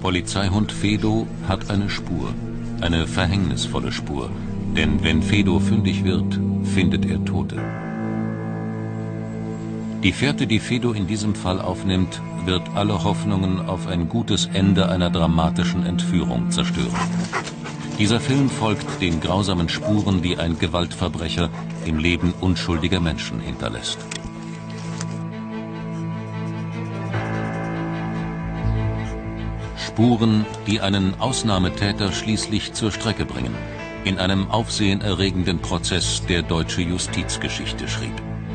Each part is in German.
Polizeihund Fedo hat eine Spur, eine verhängnisvolle Spur. Denn wenn Fedo fündig wird, findet er Tote. Die Fährte, die Fedo in diesem Fall aufnimmt, wird alle Hoffnungen auf ein gutes Ende einer dramatischen Entführung zerstören. Dieser Film folgt den grausamen Spuren, die ein Gewaltverbrecher im Leben unschuldiger Menschen hinterlässt. Spuren, die einen Ausnahmetäter schließlich zur Strecke bringen, in einem aufsehenerregenden Prozess, der deutsche Justizgeschichte schrieb.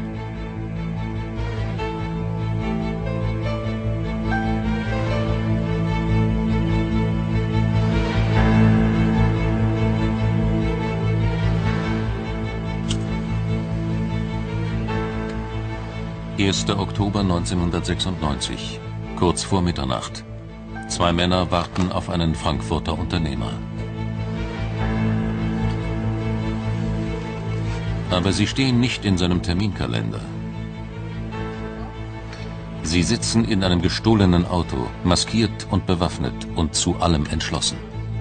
Oktober 1996, kurz vor Mitternacht. Zwei Männer warten auf einen Frankfurter Unternehmer. Aber sie stehen nicht in seinem Terminkalender. Sie sitzen in einem gestohlenen Auto, maskiert und bewaffnet und zu allem entschlossen.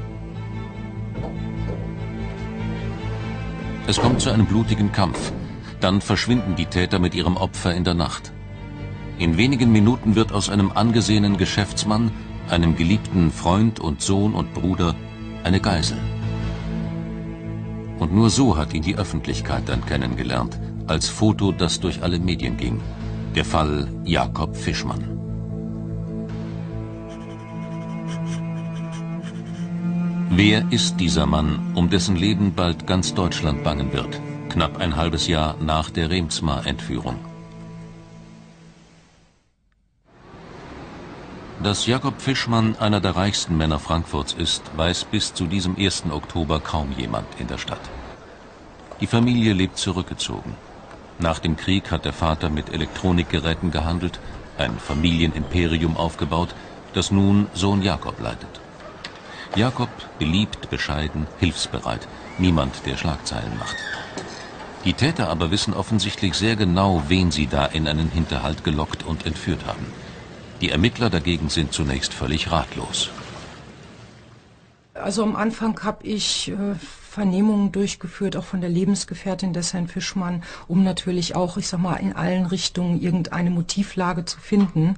Es kommt zu einem blutigen Kampf. Dann verschwinden die Täter mit ihrem Opfer in der Nacht. In wenigen Minuten wird aus einem angesehenen Geschäftsmann, einem geliebten Freund und Sohn und Bruder, eine Geisel. Und nur so hat ihn die Öffentlichkeit dann kennengelernt, als Foto, das durch alle Medien ging. Der Fall Jakob Fischmann. Wer ist dieser Mann, um dessen Leben bald ganz Deutschland bangen wird? Knapp ein halbes Jahr nach der Reemtsma-Entführung. Dass Jakob Fischmann einer der reichsten Männer Frankfurts ist, weiß bis zu diesem 1. Oktober kaum jemand in der Stadt. Die Familie lebt zurückgezogen. Nach dem Krieg hat der Vater mit Elektronikgeräten gehandelt, ein Familienimperium aufgebaut, das nun Sohn Jakob leitet. Jakob beliebt, bescheiden, hilfsbereit, niemand, der Schlagzeilen macht. Die Täter aber wissen offensichtlich sehr genau, wen sie da in einen Hinterhalt gelockt und entführt haben. Die Ermittler dagegen sind zunächst völlig ratlos. Also am Anfang habe ich Vernehmungen durchgeführt, auch von der Lebensgefährtin des Herrn Fischmann, um natürlich auch, ich sag mal, in allen Richtungen irgendeine Motivlage zu finden.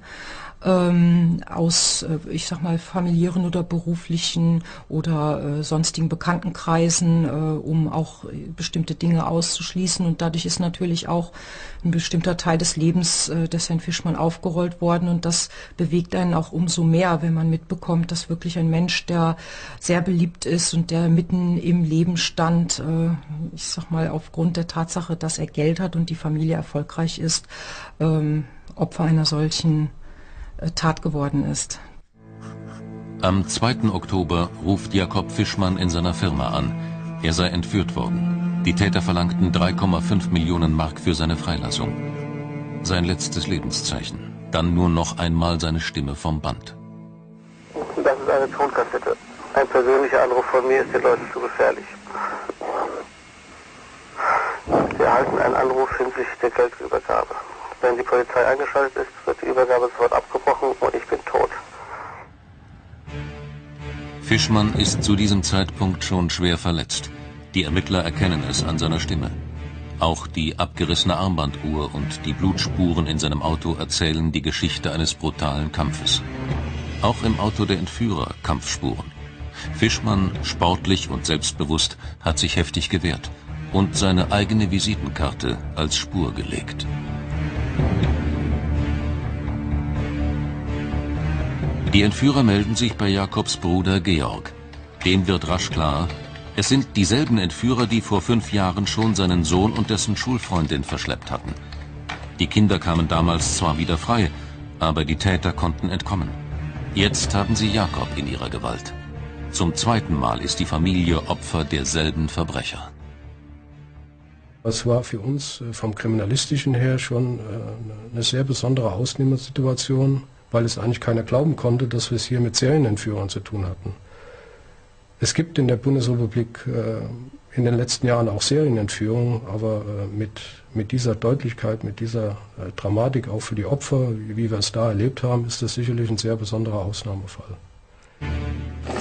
Aus, ich sag mal, familiären oder beruflichen oder sonstigen Bekanntenkreisen, um auch bestimmte Dinge auszuschließen. Und dadurch ist natürlich auch ein bestimmter Teil des Lebens des Herrn Fischmann aufgerollt worden. Und das bewegt einen auch umso mehr, wenn man mitbekommt, dass wirklich ein Mensch, der sehr beliebt ist und der mitten im Leben stand, ich sag mal, aufgrund der Tatsache, dass er Geld hat und die Familie erfolgreich ist, Opfer einer solchen Tat geworden ist. Am 2. Oktober ruft Jakob Fischmann in seiner Firma an. Er sei entführt worden. Die Täter verlangten 3,5 Millionen Mark für seine Freilassung. Sein letztes Lebenszeichen. Dann nur noch einmal seine Stimme vom Band. Das ist eine Tonkassette. Ein persönlicher Anruf von mir ist den Leuten zu gefährlich. Sie erhalten einen Anruf hinsichtlich der Geldübergabe. Wenn die Polizei eingeschaltet ist, wird die Übergabe sofort abgebrochen und ich bin tot. Fischmann ist zu diesem Zeitpunkt schon schwer verletzt. Die Ermittler erkennen es an seiner Stimme. Auch die abgerissene Armbanduhr und die Blutspuren in seinem Auto erzählen die Geschichte eines brutalen Kampfes. Auch im Auto der Entführer Kampfspuren. Fischmann, sportlich und selbstbewusst, hat sich heftig gewehrt und seine eigene Visitenkarte als Spur gelegt. Die Entführer melden sich bei Jakobs Bruder Georg. Dem wird rasch klar, es sind dieselben Entführer, die vor 5 Jahren schon seinen Sohn und dessen Schulfreundin verschleppt hatten. Die Kinder kamen damals zwar wieder frei, aber die Täter konnten entkommen. Jetzt haben sie Jakob in ihrer Gewalt. Zum 2. Mal ist die Familie Opfer derselben Verbrecher. Es war für uns vom Kriminalistischen her schon eine sehr besondere Ausnehmersituation, weil es eigentlich keiner glauben konnte, dass wir es hier mit Serienentführern zu tun hatten. Es gibt in der Bundesrepublik in den letzten Jahren auch Serienentführungen, aber mit dieser Deutlichkeit, mit dieser Dramatik auch für die Opfer, wie wir es da erlebt haben, ist das sicherlich ein sehr besonderer Ausnahmefall.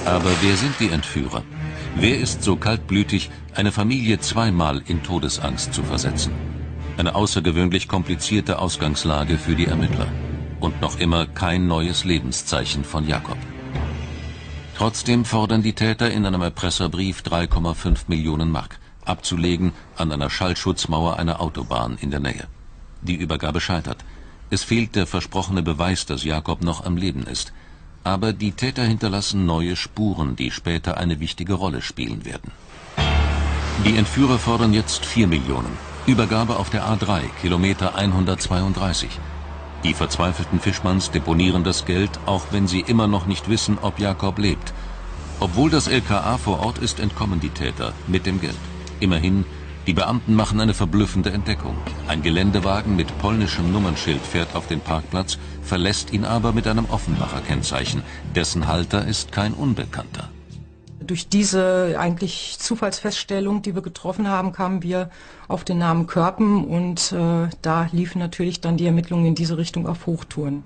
Aber wer sind die Entführer? Wer ist so kaltblütig, eine Familie zweimal in Todesangst zu versetzen? Eine außergewöhnlich komplizierte Ausgangslage für die Ermittler. Und noch immer kein neues Lebenszeichen von Jakob. Trotzdem fordern die Täter in einem Erpresserbrief 3,5 Millionen Mark, abzulegen an einer Schallschutzmauer einer Autobahn in der Nähe. Die Übergabe scheitert. Es fehlt der versprochene Beweis, dass Jakob noch am Leben ist. Aber die Täter hinterlassen neue Spuren, die später eine wichtige Rolle spielen werden. Die Entführer fordern jetzt 4 Millionen. Übergabe auf der A3, Kilometer 132. Die verzweifelten Fischmanns deponieren das Geld, auch wenn sie immer noch nicht wissen, ob Jakob lebt. Obwohl das LKA vor Ort ist, entkommen die Täter mit dem Geld. Immerhin, die Beamten machen eine verblüffende Entdeckung. Ein Geländewagen mit polnischem Nummernschild fährt auf den Parkplatz, verlässt ihn aber mit einem Offenbacher Kennzeichen. Dessen Halter ist kein Unbekannter. Durch diese eigentlich Zufallsfeststellung, die wir getroffen haben, kamen wir auf den Namen Körpen und da liefen natürlich dann die Ermittlungen in diese Richtung auf Hochtouren.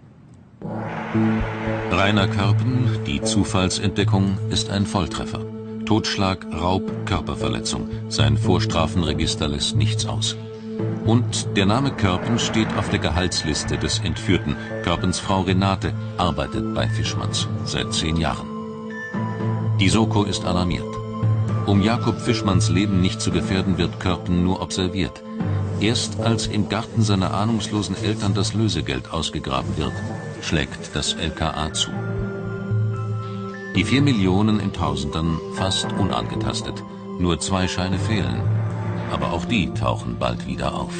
Rainer Körpen, die Zufallsentdeckung, ist ein Volltreffer. Totschlag, Raub, Körperverletzung. Sein Vorstrafenregister lässt nichts aus. Und der Name Körpen steht auf der Gehaltsliste des Entführten. Körpens Frau Renate arbeitet bei Fischmanns seit 10 Jahren. Die Soko ist alarmiert. Um Jakob Fischmanns Leben nicht zu gefährden, wird Körpen nur observiert. Erst als im Garten seiner ahnungslosen Eltern das Lösegeld ausgegraben wird, schlägt das LKA zu. Die 4 Millionen in Tausendern fast unangetastet. Nur 2 Scheine fehlen. Aber auch die tauchen bald wieder auf.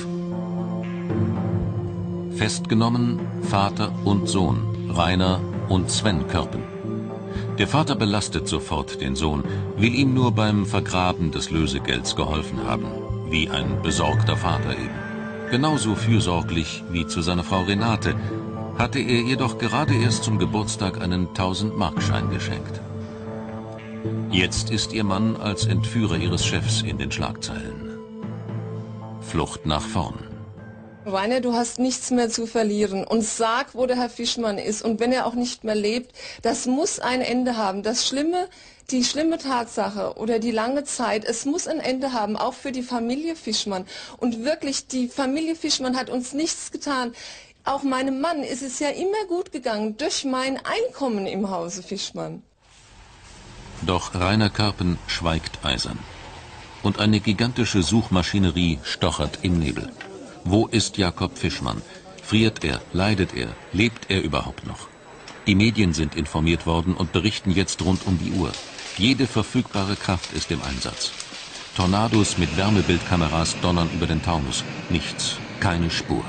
Festgenommen Vater und Sohn, Rainer und Sven Körpen. Der Vater belastet sofort den Sohn, will ihm nur beim Vergraben des Lösegelds geholfen haben. Wie ein besorgter Vater eben. Genauso fürsorglich wie zu seiner Frau Renate, hatte er ihr doch gerade erst zum Geburtstag einen 1000-Markschein geschenkt. Jetzt ist ihr Mann als Entführer ihres Chefs in den Schlagzeilen. Flucht nach vorn. Rainer, du hast nichts mehr zu verlieren und sag, wo der Herr Fischmann ist. Und wenn er auch nicht mehr lebt, das muss ein Ende haben. Die schlimme Tatsache oder die lange Zeit, es muss ein Ende haben, auch für die Familie Fischmann. Und wirklich, die Familie Fischmann hat uns nichts getan. Auch meinem Mann ist es ja immer gut gegangen, durch mein Einkommen im Hause Fischmann. Doch Rainer Körpen schweigt eisern. Und eine gigantische Suchmaschinerie stochert im Nebel. Wo ist Jakob Fischmann? Friert er? Leidet er? Lebt er überhaupt noch? Die Medien sind informiert worden und berichten jetzt rund um die Uhr. Jede verfügbare Kraft ist im Einsatz. Tornados mit Wärmebildkameras donnern über den Taunus. Nichts, keine Spur.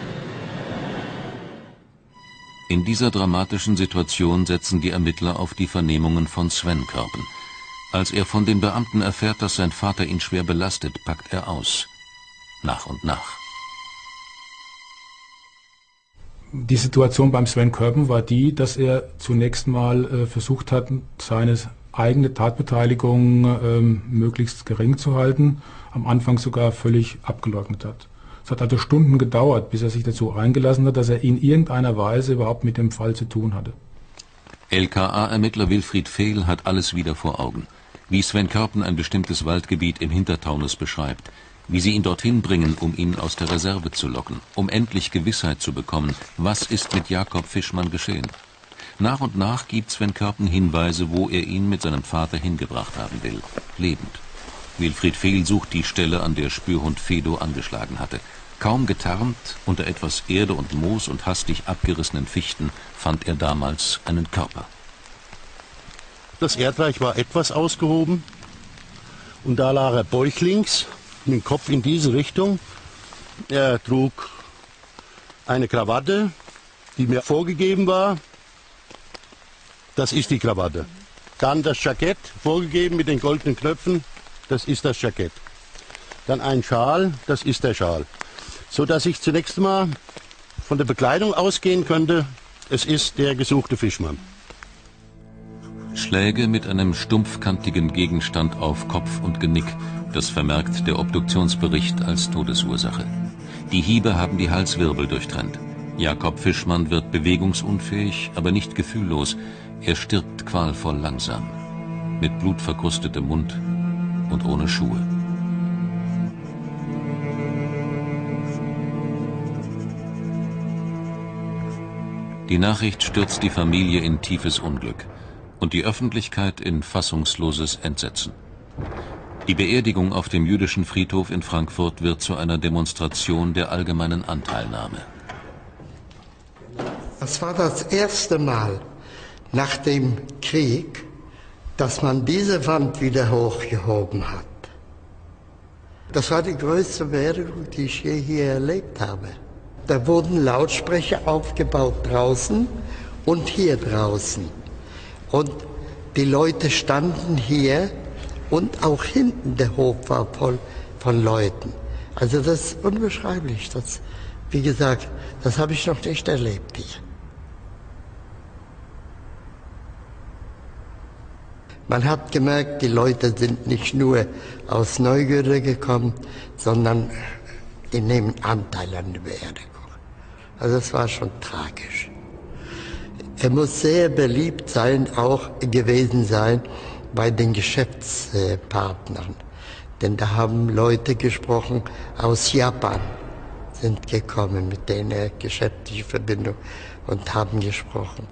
In dieser dramatischen Situation setzen die Ermittler auf die Vernehmungen von Sven Körpen. Als er von den Beamten erfährt, dass sein Vater ihn schwer belastet, packt er aus. Nach und nach. Die Situation beim Sven Körpen war die, dass er zunächst mal versucht hat, seine eigene Tatbeteiligung möglichst gering zu halten, am Anfang sogar völlig abgeleugnet hat. Es hat also Stunden gedauert, bis er sich dazu eingelassen hat, dass er in irgendeiner Weise überhaupt mit dem Fall zu tun hatte. LKA-Ermittler Wilfried Fehl hat alles wieder vor Augen. Wie Sven Körpen ein bestimmtes Waldgebiet im Hintertaunus beschreibt. Wie sie ihn dorthin bringen, um ihn aus der Reserve zu locken. Um endlich Gewissheit zu bekommen, was ist mit Jakob Fischmann geschehen. Nach und nach gibt Sven Körpen Hinweise, wo er ihn mit seinem Vater hingebracht haben will. Lebend. Wilfried Fehl sucht die Stelle, an der Spürhund Fedo angeschlagen hatte. Kaum getarnt, unter etwas Erde und Moos und hastig abgerissenen Fichten, fand er damals einen Körper. Das Erdreich war etwas ausgehoben und da lag er bäuchlings, mit dem Kopf in diese Richtung. Er trug eine Krawatte, die mir vorgegeben war. Das ist die Krawatte. Dann das Jackett, vorgegeben mit den goldenen Knöpfen. Das ist das Jackett. Dann ein Schal, das ist der Schal. So dass ich zunächst mal von der Bekleidung ausgehen könnte, es ist der gesuchte Fischmann. Schläge mit einem stumpfkantigen Gegenstand auf Kopf und Genick, das vermerkt der Obduktionsbericht als Todesursache. Die Hiebe haben die Halswirbel durchtrennt. Jakob Fischmann wird bewegungsunfähig, aber nicht gefühllos. Er stirbt qualvoll langsam, mit blutverkrustetem Mund und ohne Schuhe. Die Nachricht stürzt die Familie in tiefes Unglück und die Öffentlichkeit in fassungsloses Entsetzen. Die Beerdigung auf dem jüdischen Friedhof in Frankfurt wird zu einer Demonstration der allgemeinen Anteilnahme. Das war das erste Mal nach dem Krieg, dass man diese Wand wieder hochgehoben hat. Das war die größte Beerdigung, die ich je hier erlebt habe. Da wurden Lautsprecher aufgebaut draußen und hier draußen. Und die Leute standen hier und auch hinten der Hof war voll von Leuten. Also das ist unbeschreiblich. Das, wie gesagt, das habe ich noch nicht erlebt hier. Man hat gemerkt, die Leute sind nicht nur aus Neugierde gekommen, sondern die nehmen Anteil an der Beerdigung. Also das war schon tragisch. Er muss sehr beliebt sein, auch gewesen sein bei den Geschäftspartnern. Denn da haben Leute gesprochen aus Japan, sind gekommen, mit denen er geschäftliche Verbindung und haben gesprochen.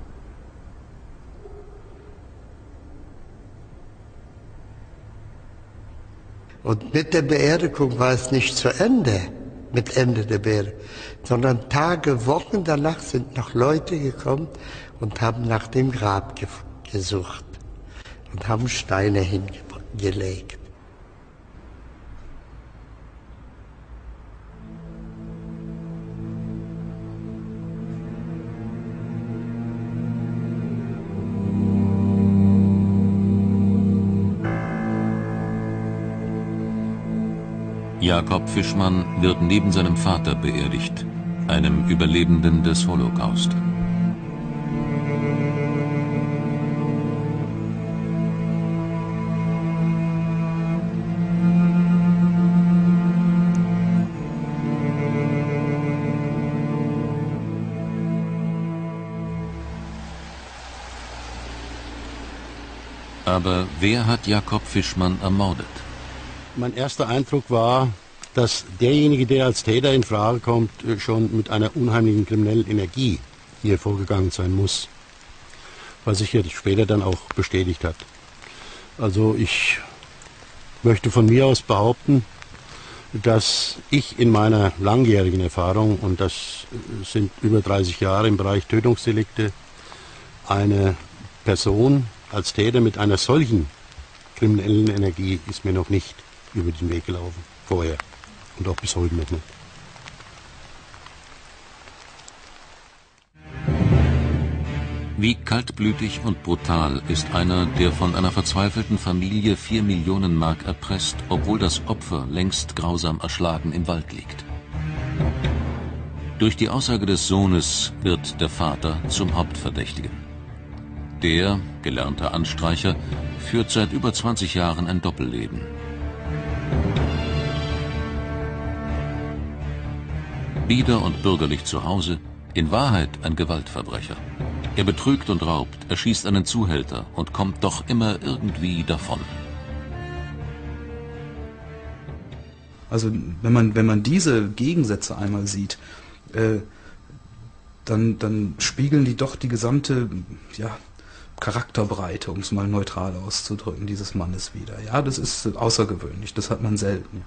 Und mit der Beerdigung war es nicht zu Ende, mit Ende der Beerdigung, sondern Tage, Wochen danach sind noch Leute gekommen und haben nach dem Grab gesucht und haben Steine hingelegt. Jakob Fischmann wird neben seinem Vater beerdigt, einem Überlebenden des Holocaust. Aber wer hat Jakob Fischmann ermordet? Mein erster Eindruck war, dass derjenige, der als Täter in Frage kommt, schon mit einer unheimlichen kriminellen Energie hier vorgegangen sein muss. Was sich ja später dann auch bestätigt hat. Also ich möchte von mir aus behaupten, dass ich in meiner langjährigen Erfahrung, und das sind über 30 Jahre im Bereich Tötungsdelikte, eine Person als Täter mit einer solchen kriminellen Energie ist mir noch nicht über den Weg gelaufen, vorher und auch bis heute nicht. Wie kaltblütig und brutal ist einer, der von einer verzweifelten Familie 4 Millionen Mark erpresst, obwohl das Opfer längst grausam erschlagen im Wald liegt. Durch die Aussage des Sohnes wird der Vater zum Hauptverdächtigen. Der, gelernter Anstreicher, führt seit über 20 Jahren ein Doppelleben. Bieder und bürgerlich zu Hause, in Wahrheit ein Gewaltverbrecher. Er betrügt und raubt, erschießt einen Zuhälter und kommt doch immer irgendwie davon. Also wenn man diese Gegensätze einmal sieht, dann spiegeln die doch die gesamte Charakterbreite, um es mal neutral auszudrücken, dieses Mannes wider. Ja, das ist außergewöhnlich, das hat man selten.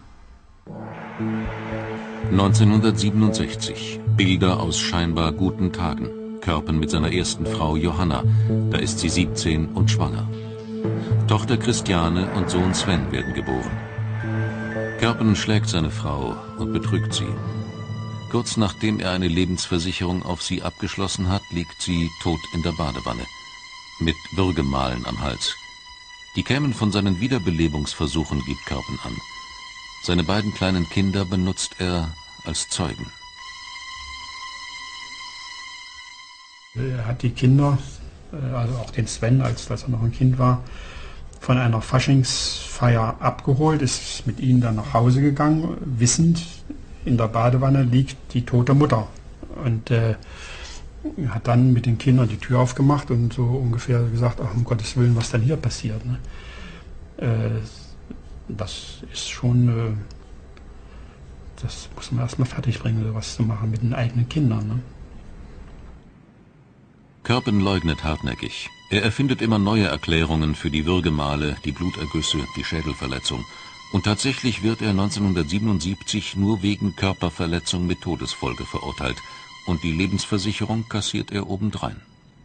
1967. Bilder aus scheinbar guten Tagen. Körpen mit seiner ersten Frau Johanna. Da ist sie 17 und schwanger. Tochter Christiane und Sohn Sven werden geboren. Körpen schlägt seine Frau und betrügt sie. Kurz nachdem er eine Lebensversicherung auf sie abgeschlossen hat, liegt sie tot in der Badewanne. Mit Würgemalen am Hals. Die kämen von seinen Wiederbelebungsversuchen, gibt Körpen an. Seine beiden kleinen Kinder benutzt er als Zeugen. Er hat die Kinder, also auch den Sven, als er noch ein Kind war, von einer Faschingsfeier abgeholt, ist mit ihnen dann nach Hause gegangen, wissend, in der Badewanne liegt die tote Mutter. Und hat dann mit den Kindern die Tür aufgemacht und so ungefähr gesagt, ach, um Gottes Willen, was denn hier passiert. Ne? Das ist schon, das muss man erstmal fertig bringen, sowas zu machen mit den eigenen Kindern. Ne? Körpen leugnet hartnäckig. Er erfindet immer neue Erklärungen für die Würgemale, die Blutergüsse, die Schädelverletzung. Und tatsächlich wird er 1977 nur wegen Körperverletzung mit Todesfolge verurteilt. Und die Lebensversicherung kassiert er obendrein.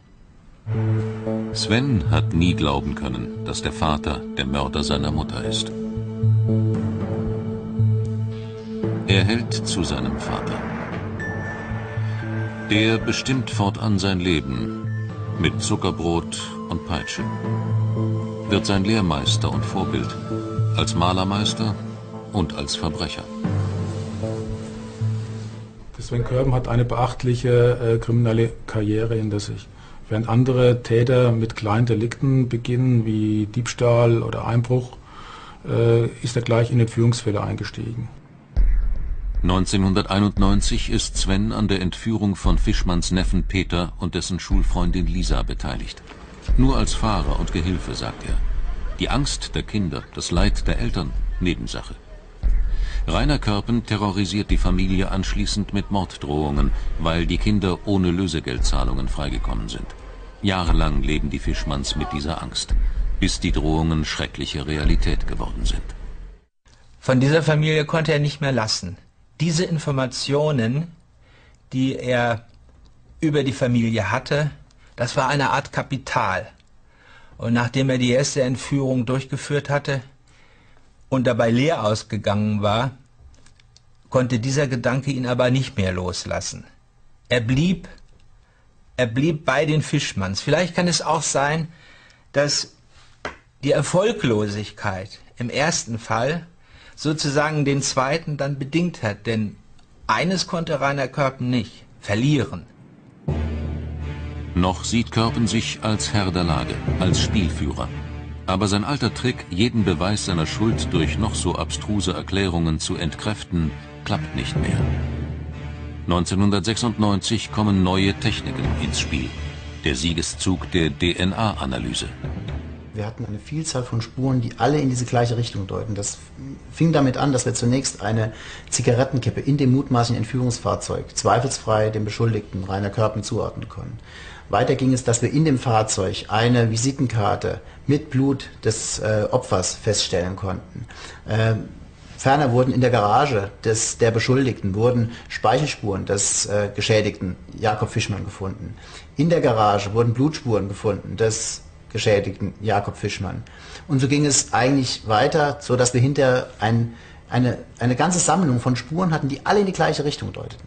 Sven hat nie glauben können, dass der Vater der Mörder seiner Mutter ist. Er hält zu seinem Vater. Der bestimmt fortan sein Leben mit Zuckerbrot und Peitsche. Wird sein Lehrmeister und Vorbild, als Malermeister und als Verbrecher. Sven Körben hat eine beachtliche kriminelle Karriere hinter sich. Während andere Täter mit kleinen Delikten beginnen, wie Diebstahl oder Einbruch, ist er gleich in Entführungsfälle eingestiegen. 1991 ist Sven an der Entführung von Fischmanns Neffen Peter und dessen Schulfreundin Lisa beteiligt. Nur als Fahrer und Gehilfe, sagt er. Die Angst der Kinder, das Leid der Eltern, Nebensache. Rainer Körpen terrorisiert die Familie anschließend mit Morddrohungen, weil die Kinder ohne Lösegeldzahlungen freigekommen sind. Jahrelang leben die Fischmanns mit dieser Angst, bis die Drohungen schreckliche Realität geworden sind. Von dieser Familie konnte er nicht mehr lassen. Diese Informationen, die er über die Familie hatte, das war eine Art Kapital. Und nachdem er die erste Entführung durchgeführt hatte und dabei leer ausgegangen war, konnte dieser Gedanke ihn aber nicht mehr loslassen. Er blieb bei den Fischmanns. Vielleicht kann es auch sein, dass die Erfolglosigkeit im ersten Fall sozusagen den zweiten dann bedingt hat. Denn eines konnte Rainer Körpen nicht: verlieren. Noch sieht Körpen sich als Herr der Lage, als Spielführer. Aber sein alter Trick, jeden Beweis seiner Schuld durch noch so abstruse Erklärungen zu entkräften, klappt nicht mehr. 1996 kommen neue Techniken ins Spiel. Der Siegeszug der DNA-Analyse. Wir hatten eine Vielzahl von Spuren, die alle in diese gleiche Richtung deuten. Das fing damit an, dass wir zunächst eine Zigarettenkippe in dem mutmaßlichen Entführungsfahrzeug zweifelsfrei dem Beschuldigten Rainer Körpen zuordnen konnten. Weiter ging es, dass wir in dem Fahrzeug eine Visitenkarte mit Blut des Opfers feststellen konnten. Ferner wurden in der Garage der Beschuldigten wurden Speichelspuren des Geschädigten Jakob Fischmann gefunden. In der Garage wurden Blutspuren gefunden des Geschädigten Jakob Fischmann. Und so ging es eigentlich weiter, so dass wir hinterher eine ganze Sammlung von Spuren hatten, die alle in die gleiche Richtung deuteten.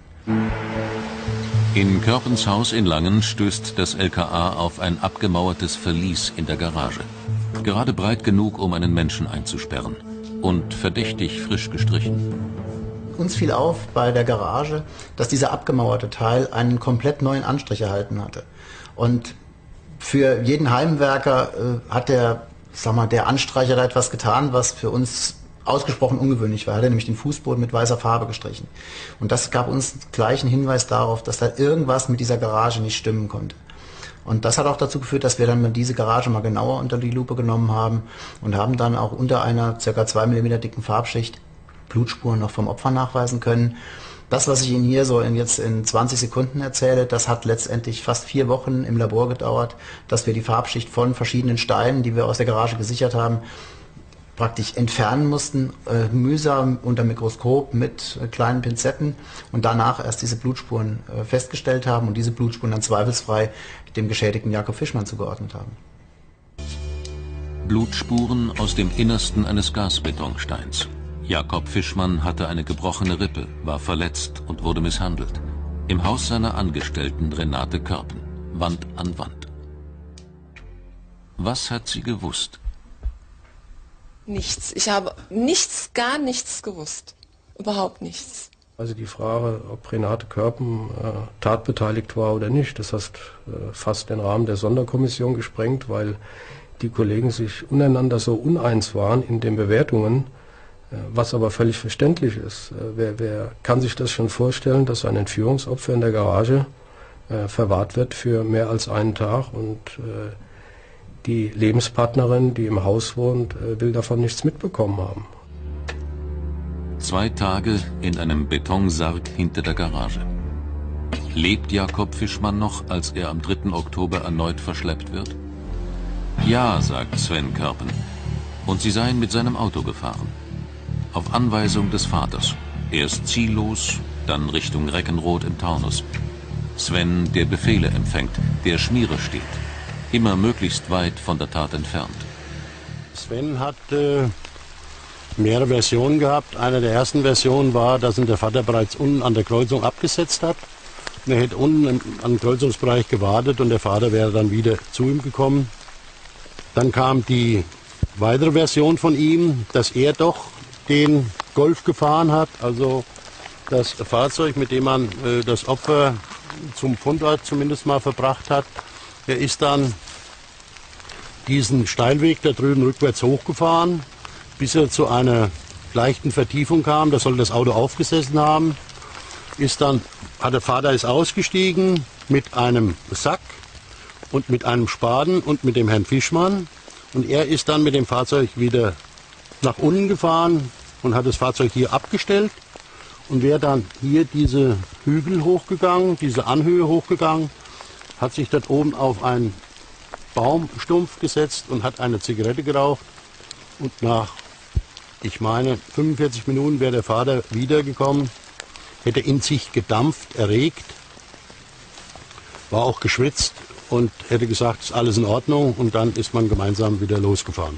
In Körpens Haus in Langen stößt das LKA auf ein abgemauertes Verlies in der Garage. Gerade breit genug, um einen Menschen einzusperren. Und verdächtig frisch gestrichen. Uns fiel auf bei der Garage, dass dieser abgemauerte Teil einen komplett neuen Anstrich erhalten hatte. Und für jeden Heimwerker hat der Anstreicher da etwas getan, was für uns ausgesprochen ungewöhnlich war. Er hat nämlich den Fußboden mit weißer Farbe gestrichen. Und das gab uns gleich einen Hinweis darauf, dass da irgendwas mit dieser Garage nicht stimmen konnte. Und das hat auch dazu geführt, dass wir dann mal diese Garage mal genauer unter die Lupe genommen haben und haben dann auch unter einer ca. 2 mm dicken Farbschicht Blutspuren noch vom Opfer nachweisen können. Das, was ich Ihnen hier so jetzt in 20 Sekunden erzähle, das hat letztendlich fast 4 Wochen im Labor gedauert, dass wir die Farbschicht von verschiedenen Steinen, die wir aus der Garage gesichert haben, praktisch entfernen mussten, mühsam unter Mikroskop mit kleinen Pinzetten und danach erst diese Blutspuren festgestellt haben und diese Blutspuren dann zweifelsfrei dem geschädigten Jakob Fischmann zugeordnet haben. Blutspuren aus dem Innersten eines Gasbetonsteins. Jakob Fischmann hatte eine gebrochene Rippe, war verletzt und wurde misshandelt. Im Haus seiner Angestellten Renate Körpen, Wand an Wand. Was hat sie gewusst? Nichts. Ich habe gar nichts gewusst. Überhaupt nichts. Also die Frage, ob Renate Körpen tatbeteiligt war oder nicht, das hat fast den Rahmen der Sonderkommission gesprengt, weil die Kollegen sich untereinander so uneins waren in den Bewertungen, was aber völlig verständlich ist. Wer kann sich das schon vorstellen, dass ein Entführungsopfer in der Garage verwahrt wird für mehr als einen Tag und die Lebenspartnerin, die im Haus wohnt, will davon nichts mitbekommen haben. 2 Tage in einem Betonsarg hinter der Garage. Lebt Jakob Fischmann noch, als er am 3. Oktober erneut verschleppt wird? Ja, sagt Sven Körpen. Und sie seien mit seinem Auto gefahren. Auf Anweisung des Vaters. Erst ziellos, dann Richtung Reckenroth im Taunus. Sven, der Befehle empfängt, der Schmiere steht. Immer möglichst weit von der Tat entfernt. Sven hat mehrere Versionen gehabt. Eine der ersten Versionen war, dass ihn der Vater bereits unten an der Kreuzung abgesetzt hat. Er hätte unten am Kreuzungsbereich gewartet und der Vater wäre dann wieder zu ihm gekommen. Dann kam die weitere Version von ihm, dass er doch den Golf gefahren hat, also das Fahrzeug, mit dem man das Opfer zum Fundort zumindest mal verbracht hat. Er ist dann diesen Steilweg da drüben rückwärts hochgefahren, bis er zu einer leichten Vertiefung kam. Da soll das Auto aufgesessen haben. Der Vater ist ausgestiegen mit einem Sack und mit einem Spaten und mit dem Herrn Fischmann. Und er ist dann mit dem Fahrzeug wieder nach unten gefahren und hat das Fahrzeug hier abgestellt. Und wäre dann hier diese Hügel hochgegangen, diese Anhöhe hochgegangen, hat sich dort oben auf einen Baumstumpf gesetzt und hat eine Zigarette geraucht. Und nach, ich meine, 45 Minuten wäre der Vater wiedergekommen, hätte in sich gedampft, erregt, war auch geschwitzt und hätte gesagt, ist alles in Ordnung. Und dann ist man gemeinsam wieder losgefahren.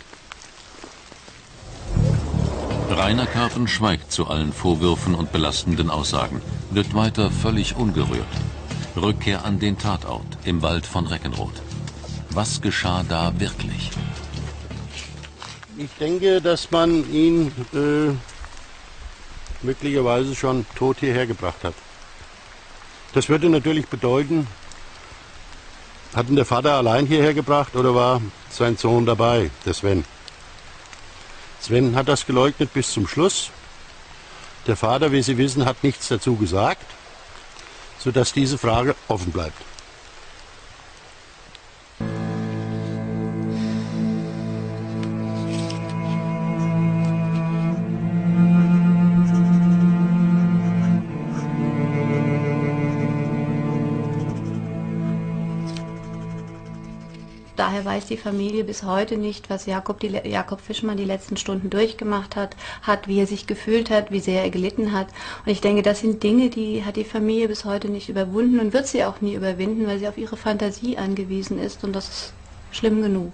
Rainer Körpen schweigt zu allen Vorwürfen und belastenden Aussagen, wird weiter völlig ungerührt. Rückkehr an den Tatort im Wald von Reckenroth. Was geschah da wirklich? Ich denke, dass man ihn möglicherweise schon tot hierher gebracht hat. Das würde natürlich bedeuten, hat ihn der Vater allein hierher gebracht oder war sein Sohn dabei, der Sven? Sven hat das geleugnet bis zum Schluss. Der Vater, wie Sie wissen, hat nichts dazu gesagt, sodass diese Frage offen bleibt. Daher weiß die Familie bis heute nicht, was Jakob Fischmann die letzten Stunden durchgemacht hat, wie er sich gefühlt hat, wie sehr er gelitten hat. Und ich denke, das sind Dinge, die hat die Familie bis heute nicht überwunden und wird sie auch nie überwinden, weil sie auf ihre Fantasie angewiesen ist und das ist schlimm genug.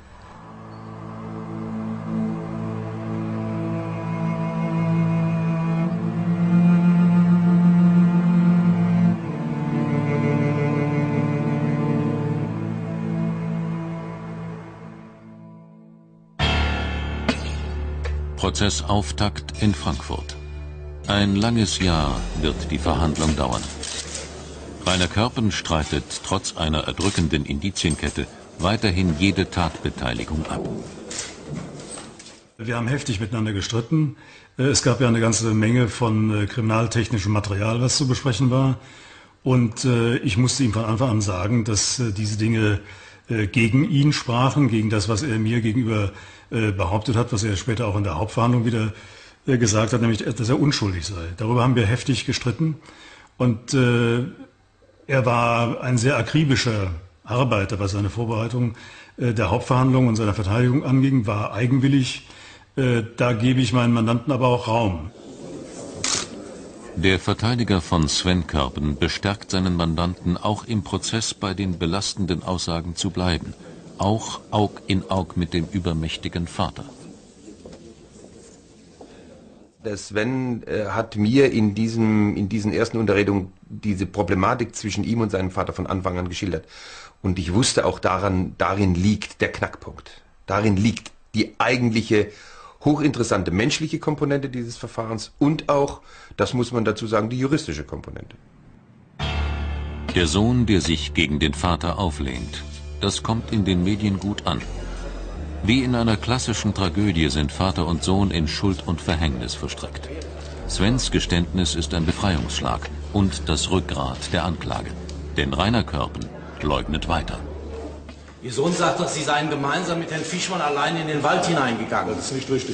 Prozessauftakt in Frankfurt. Ein langes Jahr wird die Verhandlung dauern. Rainer Körpen streitet trotz einer erdrückenden Indizienkette weiterhin jede Tatbeteiligung ab. Wir haben heftig miteinander gestritten. Es gab ja eine ganze Menge von kriminaltechnischem Material, was zu besprechen war. Und ich musste ihm von Anfang an sagen, dass diese Dinge gegen ihn sprachen, gegen das, was er mir gegenüber behauptet hat, was er später auch in der Hauptverhandlung wieder gesagt hat, nämlich, dass er unschuldig sei. Darüber haben wir heftig gestritten. Und er war ein sehr akribischer Arbeiter, was seine Vorbereitung der Hauptverhandlung und seiner Verteidigung anging, war eigenwillig. Da gebe ich meinen Mandanten aber auch Raum. Der Verteidiger von Sven Körpen bestärkt seinen Mandanten, auch im Prozess bei den belastenden Aussagen zu bleiben. Auch Aug in Aug mit dem übermächtigen Vater. Der Sven hat mir in diesen ersten Unterredungen diese Problematik zwischen ihm und seinem Vater von Anfang an geschildert. Und ich wusste auch, darin liegt der Knackpunkt. Darin liegt die eigentliche hochinteressante menschliche Komponente dieses Verfahrens und auch, das muss man dazu sagen, die juristische Komponente. Der Sohn, der sich gegen den Vater auflehnt, das kommt in den Medien gut an. Wie in einer klassischen Tragödie sind Vater und Sohn in Schuld und Verhängnis verstrickt. Svens Geständnis ist ein Befreiungsschlag und das Rückgrat der Anklage. Denn Rainer Körpen leugnet weiter. Ihr Sohn sagt doch, Sie seien gemeinsam mit Herrn Fischmann allein in den Wald hineingegangen. Das ist nicht richtig.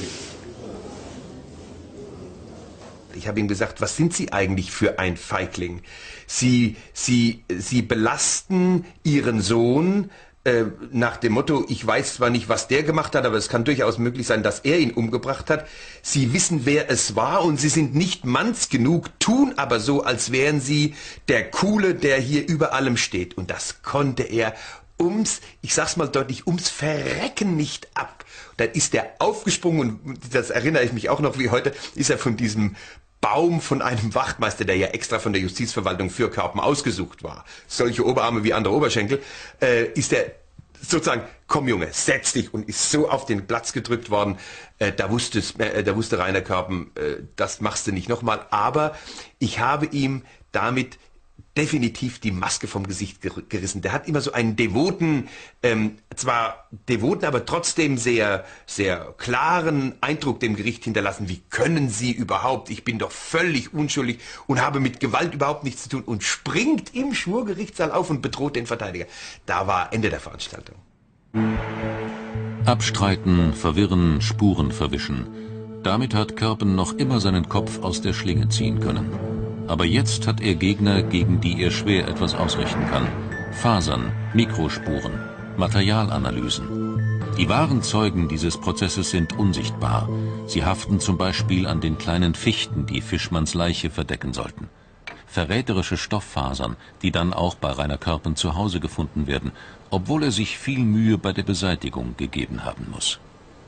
Ich habe ihm gesagt, was sind Sie eigentlich für ein Feigling? Sie belasten Ihren Sohn nach dem Motto, ich weiß zwar nicht, was der gemacht hat, aber es kann durchaus möglich sein, dass er ihn umgebracht hat. Sie wissen, wer es war und Sie sind nicht manns genug, tun aber so, als wären Sie der Coole, der hier über allem steht. Und das konnte er ich sag's mal deutlich, ums Verrecken nicht ab. Dann ist er aufgesprungen und das erinnere ich mich auch noch wie heute, ist er von diesem Baum von einem Wachtmeister, der ja extra von der Justizverwaltung für Körpen ausgesucht war, solche Oberarme wie andere Oberschenkel, ist er sozusagen, komm Junge, setz dich, und ist so auf den Platz gedrückt worden, da wusste Rainer Körpen, das machst du nicht nochmal, aber ich habe ihm damit definitiv die Maske vom Gesicht gerissen. Der hat immer so einen devoten, zwar devoten, aber trotzdem sehr, sehr klaren Eindruck dem Gericht hinterlassen. Wie können Sie überhaupt? Ich bin doch völlig unschuldig und habe mit Gewalt überhaupt nichts zu tun, und springt im Schwurgerichtssaal auf und bedroht den Verteidiger. Da war Ende der Veranstaltung. Abstreiten, verwirren, Spuren verwischen. Damit hat Körpen noch immer seinen Kopf aus der Schlinge ziehen können. Aber jetzt hat er Gegner, gegen die er schwer etwas ausrichten kann. Fasern, Mikrospuren, Materialanalysen. Die wahren Zeugen dieses Prozesses sind unsichtbar. Sie haften zum Beispiel an den kleinen Fichten, die Fischmanns Leiche verdecken sollten. Verräterische Stofffasern, die dann auch bei Rainer Körpen zu Hause gefunden werden, obwohl er sich viel Mühe bei der Beseitigung gegeben haben muss.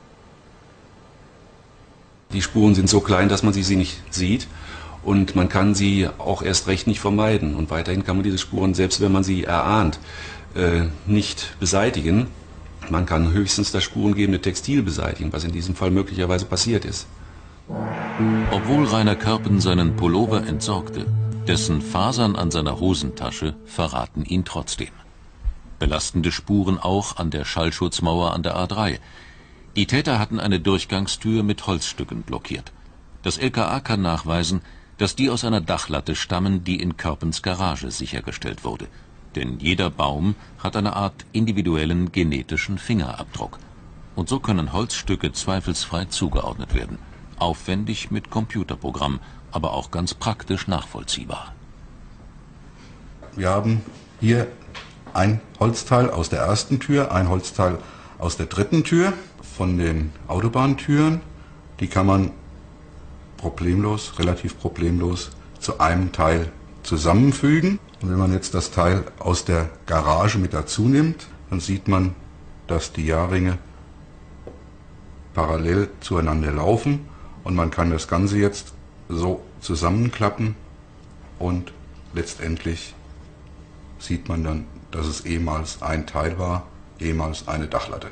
Die Spuren sind so klein, dass man sie nicht sieht. Und man kann sie auch erst recht nicht vermeiden. Und weiterhin kann man diese Spuren, selbst wenn man sie erahnt, nicht beseitigen. Man kann höchstens das spurengebende Textil beseitigen, was in diesem Fall möglicherweise passiert ist. Obwohl Rainer Körpen seinen Pullover entsorgte, dessen Fasern an seiner Hosentasche verraten ihn trotzdem. Belastende Spuren auch an der Schallschutzmauer an der A3. Die Täter hatten eine Durchgangstür mit Holzstücken blockiert. Das LKA kann nachweisen, dass die aus einer Dachlatte stammen, die in Körpens Garage sichergestellt wurde. Denn jeder Baum hat eine Art individuellen genetischen Fingerabdruck. Und so können Holzstücke zweifelsfrei zugeordnet werden. Aufwendig mit Computerprogramm, aber auch ganz praktisch nachvollziehbar. Wir haben hier ein Holzteil aus der ersten Tür, ein Holzteil aus der dritten Tür von den Autobahntüren. Die kann man relativ problemlos zu einem Teil zusammenfügen. Und wenn man jetzt das Teil aus der Garage mit dazu nimmt, dann sieht man, dass die Jahrringe parallel zueinander laufen, und man kann das Ganze jetzt so zusammenklappen, und letztendlich sieht man dann, dass es ehemals ein Teil war, ehemals eine Dachlatte.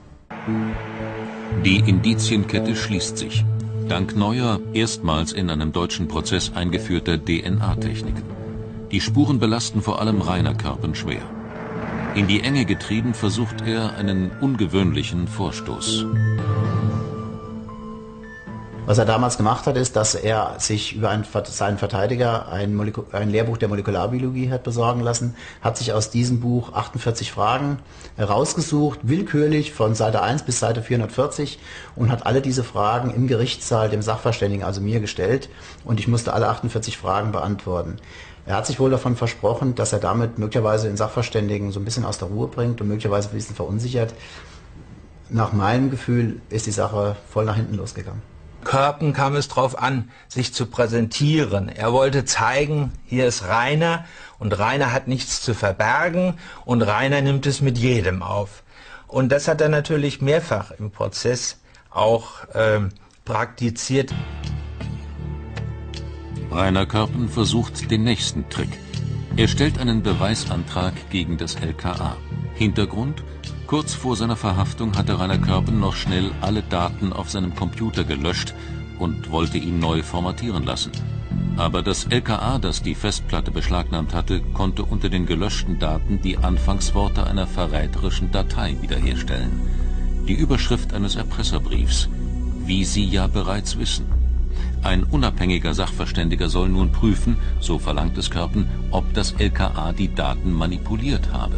Die Indizienkette schließt sich. Dank neuer, erstmals in einem deutschen Prozess eingeführter DNA-Techniken. Die Spuren belasten vor allem Rainer Körpen schwer. In die Enge getrieben versucht er einen ungewöhnlichen Vorstoß. Was er damals gemacht hat, ist, dass er sich über seinen Verteidiger ein Lehrbuch der Molekularbiologie hat besorgen lassen, hat sich aus diesem Buch 48 Fragen herausgesucht, willkürlich von Seite 1 bis Seite 440, und hat alle diese Fragen im Gerichtssaal dem Sachverständigen, also mir, gestellt, und ich musste alle 48 Fragen beantworten. Er hat sich wohl davon versprochen, dass er damit möglicherweise den Sachverständigen so ein bisschen aus der Ruhe bringt und möglicherweise ein bisschen verunsichert. Nach meinem Gefühl ist die Sache voll nach hinten losgegangen. Körpen kam es darauf an, sich zu präsentieren. Er wollte zeigen, hier ist Rainer, und Rainer hat nichts zu verbergen, und Rainer nimmt es mit jedem auf. Und das hat er natürlich mehrfach im Prozess auch praktiziert. Rainer Körpen versucht den nächsten Trick. Er stellt einen Beweisantrag gegen das LKA. Hintergrund: Kurz vor seiner Verhaftung hatte Rainer Körpen noch schnell alle Daten auf seinem Computer gelöscht und wollte ihn neu formatieren lassen. Aber das LKA, das die Festplatte beschlagnahmt hatte, konnte unter den gelöschten Daten die Anfangsworte einer verräterischen Datei wiederherstellen. Die Überschrift eines Erpresserbriefs: Wie Sie ja bereits wissen. Ein unabhängiger Sachverständiger soll nun prüfen, so verlangt es Körpen, ob das LKA die Daten manipuliert habe.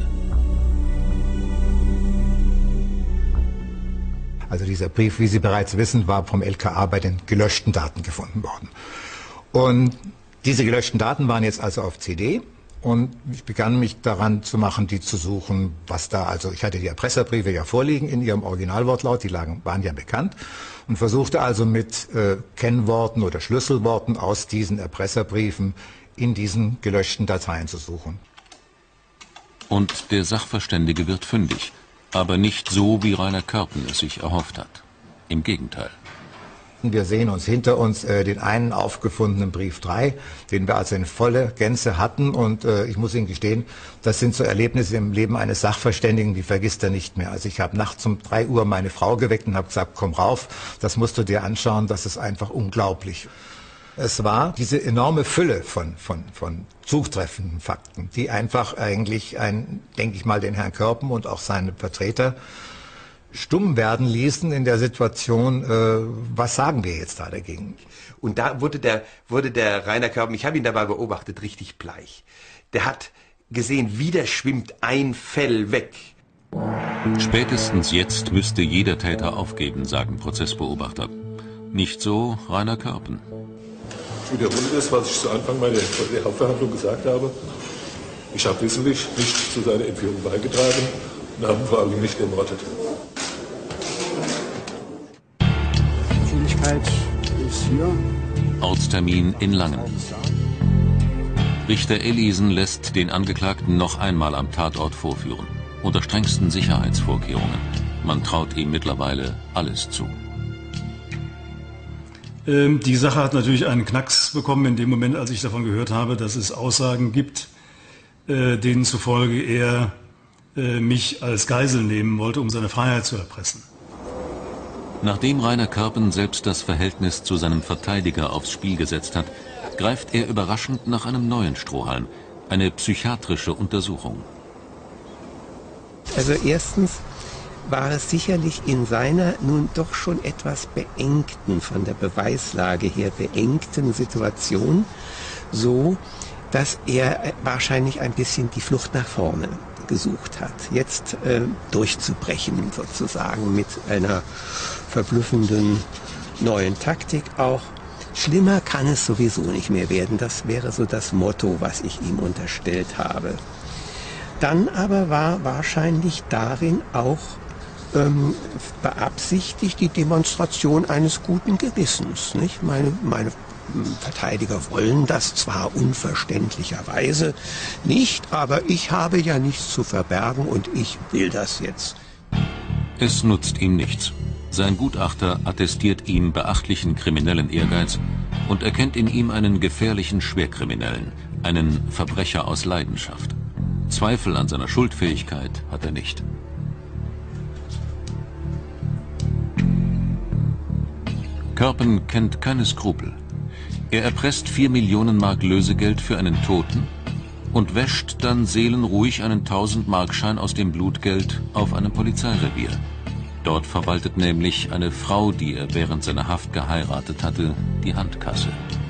Also dieser Brief, wie Sie bereits wissen, war vom LKA bei den gelöschten Daten gefunden worden. Und diese gelöschten Daten waren jetzt also auf CD. Und ich begann mich daran zu machen, die zu suchen, was da, also ich hatte die Erpresserbriefe ja vorliegen in ihrem Originalwortlaut, die waren ja bekannt, und versuchte also mit Kennworten oder Schlüsselworten aus diesen Erpresserbriefen in diesen gelöschten Dateien zu suchen. Und der Sachverständige wird fündig, aber nicht so, wie Rainer Körpen es sich erhofft hat. Im Gegenteil. Wir sehen uns hinter uns den einen aufgefundenen Brief 3, den wir also in volle Gänze hatten. Und ich muss Ihnen gestehen, das sind so Erlebnisse im Leben eines Sachverständigen, die vergisst er nicht mehr. Also ich habe nachts um 3 Uhr meine Frau geweckt und habe gesagt, komm rauf, das musst du dir anschauen, das ist einfach unglaublich. Es war diese enorme Fülle von zutreffenden Fakten, die einfach eigentlich, denke ich mal, den Herrn Körpen und auch seine Vertreter stumm werden ließen in der Situation, was sagen wir jetzt da dagegen? Und da wurde der Rainer Körpen, ich habe ihn dabei beobachtet, richtig bleich. Der hat gesehen, wieder schwimmt ein Fell weg. Spätestens jetzt müsste jeder Täter aufgeben, sagen Prozessbeobachter. Nicht so Rainer Körpen. Ich wiederhole das, was ich zu Anfang meiner Hauptverhandlung gesagt habe. Ich habe wissentlich nicht zu seiner Entführung beigetragen und habe vor allem nicht ermordet. Ist hier. Ortstermin in Langen. Richter Elisen lässt den Angeklagten noch einmal am Tatort vorführen. Unter strengsten Sicherheitsvorkehrungen. Man traut ihm mittlerweile alles zu. Die Sache hat natürlich einen Knacks bekommen in dem Moment, als ich davon gehört habe, dass es Aussagen gibt, denen zufolge er mich als Geisel nehmen wollte, um seine Freiheit zu erpressen. Nachdem Rainer Körpen selbst das Verhältnis zu seinem Verteidiger aufs Spiel gesetzt hat, greift er überraschend nach einem neuen Strohhalm, eine psychiatrische Untersuchung. Also erstens war es sicherlich in seiner nun doch schon etwas beengten, von der Beweislage her beengten Situation so, dass er wahrscheinlich ein bisschen die Flucht nach vorne gesucht hat, jetzt durchzubrechen sozusagen mit einer verblüffenden neuen Taktik auch. Schlimmer kann es sowieso nicht mehr werden, das wäre so das Motto, was ich ihm unterstellt habe. Dann aber war wahrscheinlich darin auch beabsichtigt die Demonstration eines guten Gewissens. Nicht? Meine Verteidiger wollen das zwar unverständlicherweise nicht, aber ich habe ja nichts zu verbergen und ich will das jetzt. Es nutzt ihm nichts. Sein Gutachter attestiert ihm beachtlichen kriminellen Ehrgeiz und erkennt in ihm einen gefährlichen Schwerkriminellen, einen Verbrecher aus Leidenschaft. Zweifel an seiner Schuldfähigkeit hat er nicht. Körpen kennt keine Skrupel. Er erpresst 4 Millionen Mark Lösegeld für einen Toten und wäscht dann seelenruhig einen 1000-Mark-Schein aus dem Blutgeld auf einem Polizeirevier. Dort verwaltet nämlich eine Frau, die er während seiner Haft geheiratet hatte, die Handkasse.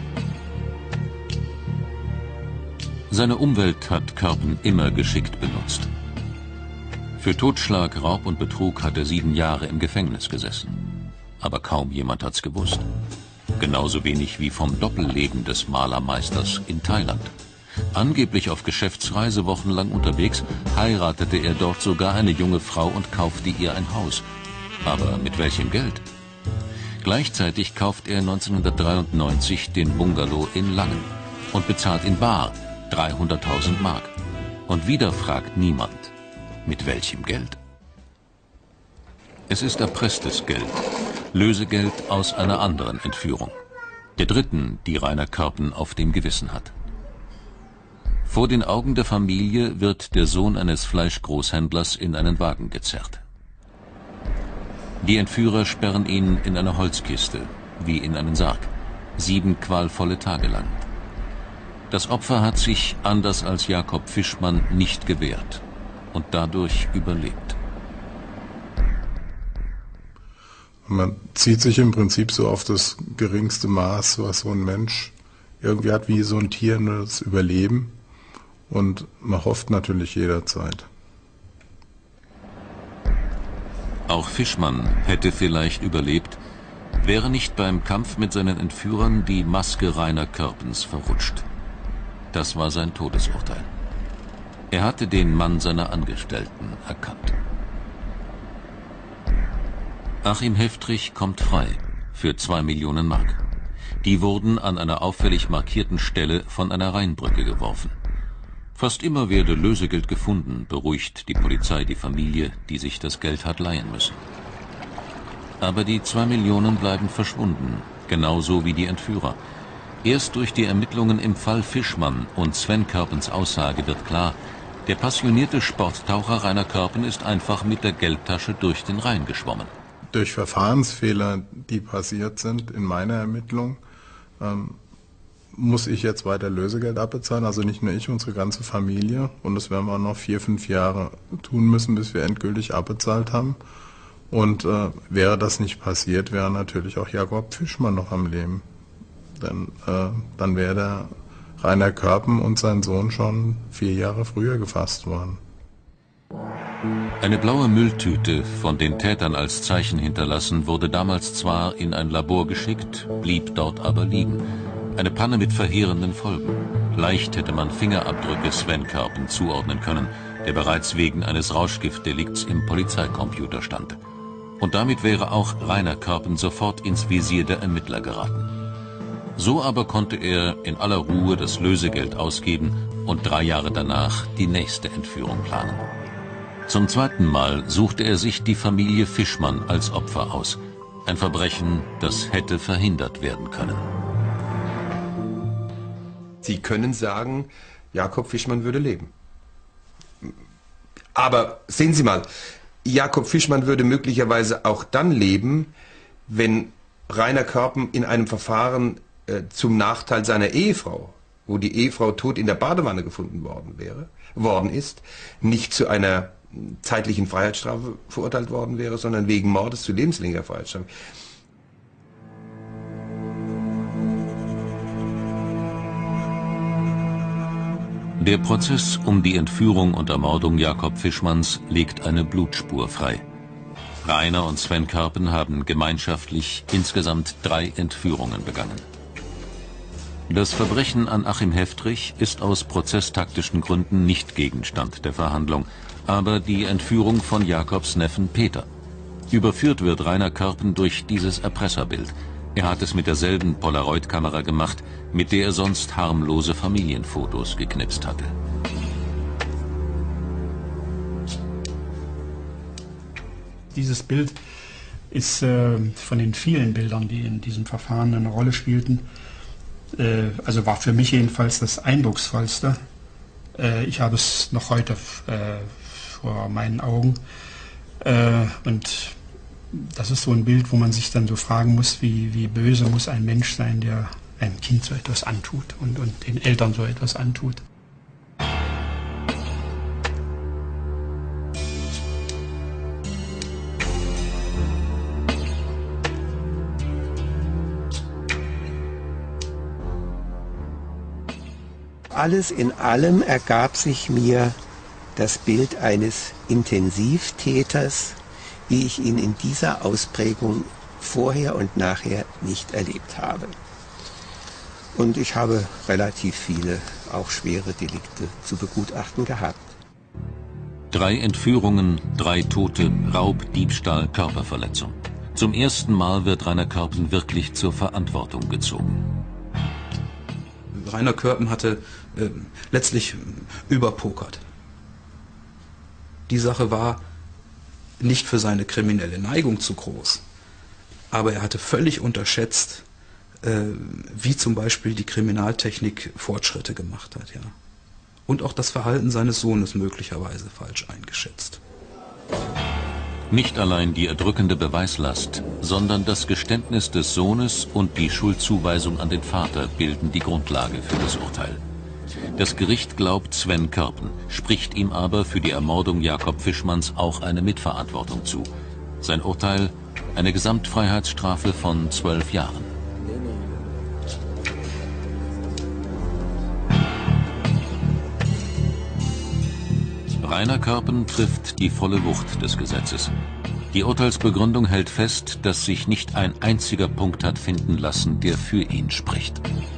Seine Umwelt hat Körpen immer geschickt benutzt. Für Totschlag, Raub und Betrug hat er 7 Jahre im Gefängnis gesessen. Aber kaum jemand hat's gewusst. Genauso wenig wie vom Doppelleben des Malermeisters in Thailand. Angeblich auf Geschäftsreise wochenlang unterwegs, heiratete er dort sogar eine junge Frau und kaufte ihr ein Haus. Aber mit welchem Geld? Gleichzeitig kauft er 1993 den Bungalow in Langen und bezahlt in bar 300.000 Mark. Und wieder fragt niemand, mit welchem Geld? Es ist erpresstes Geld, Lösegeld aus einer anderen Entführung. Der dritten, die Rainer Körpen auf dem Gewissen hat. Vor den Augen der Familie wird der Sohn eines Fleischgroßhändlers in einen Wagen gezerrt. Die Entführer sperren ihn in eine Holzkiste, wie in einen Sarg, 7 qualvolle Tage lang. Das Opfer hat sich, anders als Jakob Fischmann, nicht gewehrt und dadurch überlebt. Man zieht sich im Prinzip so auf das geringste Maß, was so ein Mensch irgendwie hat, wie so ein Tier, nur das Überleben. Und man hofft natürlich jederzeit. Auch Fischmann hätte vielleicht überlebt, wäre nicht beim Kampf mit seinen Entführern die Maske Rainer Körpens verrutscht. Das war sein Todesurteil. Er hatte den Mann seiner Angestellten erkannt. Achim Heftrich kommt frei für 2 Millionen Mark. Die wurden an einer auffällig markierten Stelle von einer Rheinbrücke geworfen. Fast immer werde Lösegeld gefunden, beruhigt die Polizei die Familie, die sich das Geld hat leihen müssen. Aber die 2 Millionen bleiben verschwunden, genauso wie die Entführer. Erst durch die Ermittlungen im Fall Fischmann und Sven Körpens Aussage wird klar, der passionierte Sporttaucher Rainer Körpen ist einfach mit der Geldtasche durch den Rhein geschwommen. Durch Verfahrensfehler, die passiert sind in meiner Ermittlung, muss ich jetzt weiter Lösegeld abbezahlen, also nicht nur ich, unsere ganze Familie. Und das werden wir noch 4, 5 Jahre tun müssen, bis wir endgültig abbezahlt haben. Und wäre das nicht passiert, wäre natürlich auch Jakob Fischmann noch am Leben. Denn dann wäre der Rainer Körpen und sein Sohn schon 4 Jahre früher gefasst worden. Eine blaue Mülltüte, von den Tätern als Zeichen hinterlassen, wurde damals zwar in ein Labor geschickt, blieb dort aber liegen. Eine Panne mit verheerenden Folgen. Leicht hätte man Fingerabdrücke Sven Körpen zuordnen können, der bereits wegen eines Rauschgiftdelikts im Polizeicomputer stand. Und damit wäre auch Rainer Körpen sofort ins Visier der Ermittler geraten. So aber konnte er in aller Ruhe das Lösegeld ausgeben und 3 Jahre danach die nächste Entführung planen. Zum 2. Mal suchte er sich die Familie Fischmann als Opfer aus. Ein Verbrechen, das hätte verhindert werden können. Sie können sagen, Jakob Fischmann würde leben. Aber sehen Sie mal, Jakob Fischmann würde möglicherweise auch dann leben, wenn Rainer Körpen in einem Verfahren zum Nachteil seiner Ehefrau, wo die Ehefrau tot in der Badewanne gefunden worden ist, nicht zu einer zeitlichen Freiheitsstrafe verurteilt worden wäre, sondern wegen Mordes zu lebenslängerer Freiheitsstrafe. Der Prozess um die Entführung und Ermordung Jakob Fischmanns legt eine Blutspur frei. Rainer und Sven Körpen haben gemeinschaftlich insgesamt 3 Entführungen begangen. Das Verbrechen an Achim Heftrich ist aus prozesstaktischen Gründen nicht Gegenstand der Verhandlung, aber die Entführung von Jakobs Neffen Peter. Überführt wird Rainer Körpen durch dieses Erpresserbild. Er hat es mit derselben Polaroid-Kamera gemacht, mit der er sonst harmlose Familienfotos geknipst hatte. Dieses Bild ist von den vielen Bildern, die in diesem Verfahren eine Rolle spielten, also war für mich jedenfalls das eindrucksvollste. Ich habe es noch heute vor meinen Augen und das ist so ein Bild, wo man sich dann so fragen muss, wie böse muss ein Mensch sein, der einem Kind so etwas antut und den Eltern so etwas antut. Alles in allem ergab sich mir das Bild eines Intensivtäters, wie ich ihn in dieser Ausprägung vorher und nachher nicht erlebt habe. Und ich habe relativ viele, auch schwere Delikte zu begutachten gehabt. 3 Entführungen, 3 Tote, Raub, Diebstahl, Körperverletzung. Zum ersten Mal wird Rainer Körpen wirklich zur Verantwortung gezogen. Rainer Körpen hatte letztlich überpokert. Die Sache war nicht für seine kriminelle Neigung zu groß, aber er hatte völlig unterschätzt, wie zum Beispiel die Kriminaltechnik Fortschritte gemacht hat, ja. Und auch das Verhalten seines Sohnes möglicherweise falsch eingeschätzt. Nicht allein die erdrückende Beweislast, sondern das Geständnis des Sohnes und die Schuldzuweisung an den Vater bilden die Grundlage für das Urteil. Das Gericht glaubt Sven Körpen, spricht ihm aber für die Ermordung Jakob Fischmanns auch eine Mitverantwortung zu. Sein Urteil: Eine Gesamtfreiheitsstrafe von 12 Jahren. Rainer Körpen trifft die volle Wucht des Gesetzes. Die Urteilsbegründung hält fest, dass sich nicht ein einziger Punkt hat finden lassen, der für ihn spricht.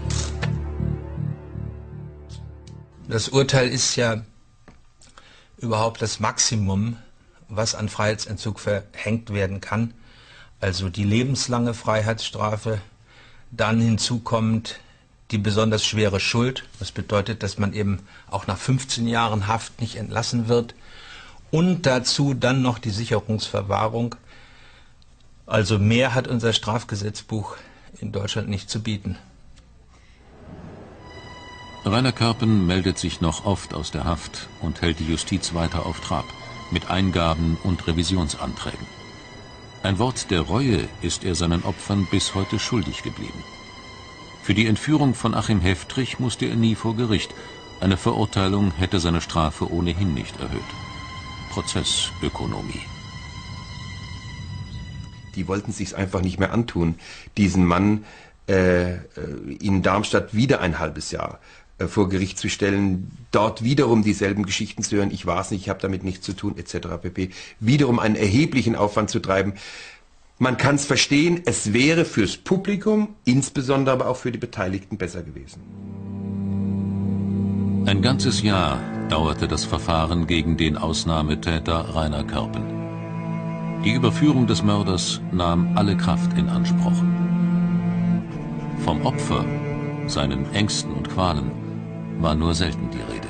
Das Urteil ist ja überhaupt das Maximum, was an Freiheitsentzug verhängt werden kann. Also die lebenslange Freiheitsstrafe, dann hinzukommt die besonders schwere Schuld. Das bedeutet, dass man eben auch nach 15 Jahren Haft nicht entlassen wird. Und dazu dann noch die Sicherungsverwahrung. Also mehr hat unser Strafgesetzbuch in Deutschland nicht zu bieten. Rainer Körpen meldet sich noch oft aus der Haft und hält die Justiz weiter auf Trab, mit Eingaben und Revisionsanträgen. Ein Wort der Reue ist er seinen Opfern bis heute schuldig geblieben. Für die Entführung von Achim Heftrich musste er nie vor Gericht. Eine Verurteilung hätte seine Strafe ohnehin nicht erhöht. Prozessökonomie. Die wollten sich's einfach nicht mehr antun, diesen Mann in Darmstadt wieder ein halbes Jahr vor Gericht zu stellen, dort wiederum dieselben Geschichten zu hören, ich war's nicht, ich habe damit nichts zu tun, etc. pp. Wiederum einen erheblichen Aufwand zu treiben. Man kann es verstehen, es wäre fürs Publikum, insbesondere aber auch für die Beteiligten besser gewesen. Ein ganzes Jahr dauerte das Verfahren gegen den Ausnahmetäter Rainer Körpen. Die Überführung des Mörders nahm alle Kraft in Anspruch. Vom Opfer, seinen Ängsten und Qualen, war nur selten die Rede.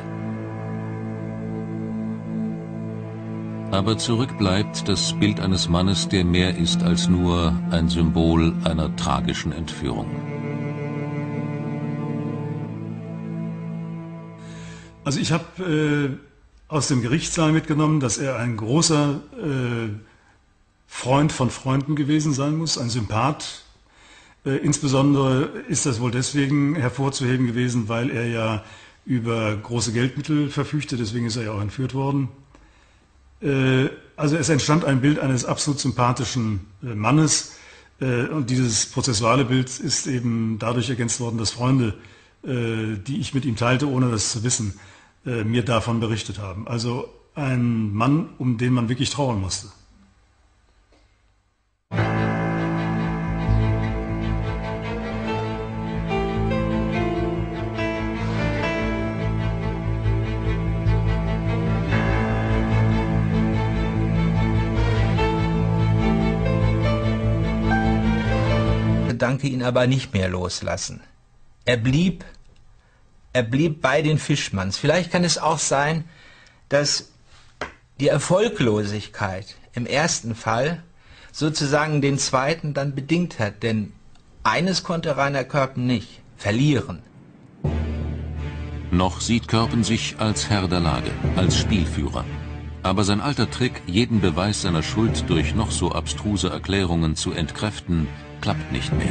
Aber zurück bleibt das Bild eines Mannes, der mehr ist als nur ein Symbol einer tragischen Entführung. Also ich habe aus dem Gerichtssaal mitgenommen, dass er ein großer Freund von Freunden gewesen sein muss, ein Sympath. Insbesondere ist das wohl deswegen hervorzuheben gewesen, weil er ja über große Geldmittel verfügte, deswegen ist er ja auch entführt worden. Also es entstand ein Bild eines absolut sympathischen Mannes und dieses prozessuale Bild ist eben dadurch ergänzt worden, dass Freunde, die ich mit ihm teilte, ohne das zu wissen, mir davon berichtet haben. Also ein Mann, um den man wirklich trauern musste. Gedanke ihn aber nicht mehr loslassen. Er blieb bei den Fischmanns. Vielleicht kann es auch sein, dass die Erfolglosigkeit im ersten Fall sozusagen den zweiten dann bedingt hat. Denn eines konnte Rainer Körpen nicht: verlieren. Noch sieht Körpen sich als Herr der Lage, als Spielführer. Aber sein alter Trick, jeden Beweis seiner Schuld durch noch so abstruse Erklärungen zu entkräften, klappt nicht mehr.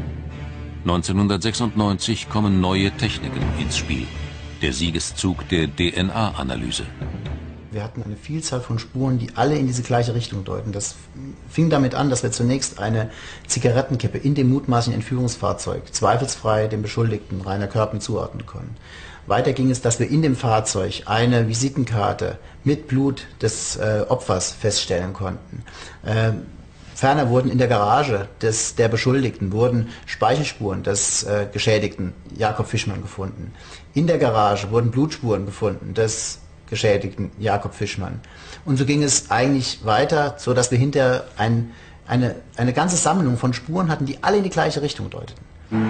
1996 kommen neue Techniken ins Spiel. Der Siegeszug der DNA-Analyse. Wir hatten eine Vielzahl von Spuren, die alle in diese gleiche Richtung deuten. Das fing damit an, dass wir zunächst eine Zigarettenkippe in dem mutmaßlichen Entführungsfahrzeug zweifelsfrei dem Beschuldigten Rainer Körpen zuordnen konnten. Weiter ging es, dass wir in dem Fahrzeug eine Visitenkarte mit Blut des Opfers feststellen konnten. Ferner wurden in der Garage der Beschuldigten wurden Speichelspuren des Geschädigten Jakob Fischmann gefunden. In der Garage wurden Blutspuren gefunden des Geschädigten Jakob Fischmann. Und so ging es eigentlich weiter, so dass wir hinterher eine ganze Sammlung von Spuren hatten, die alle in die gleiche Richtung deuteten.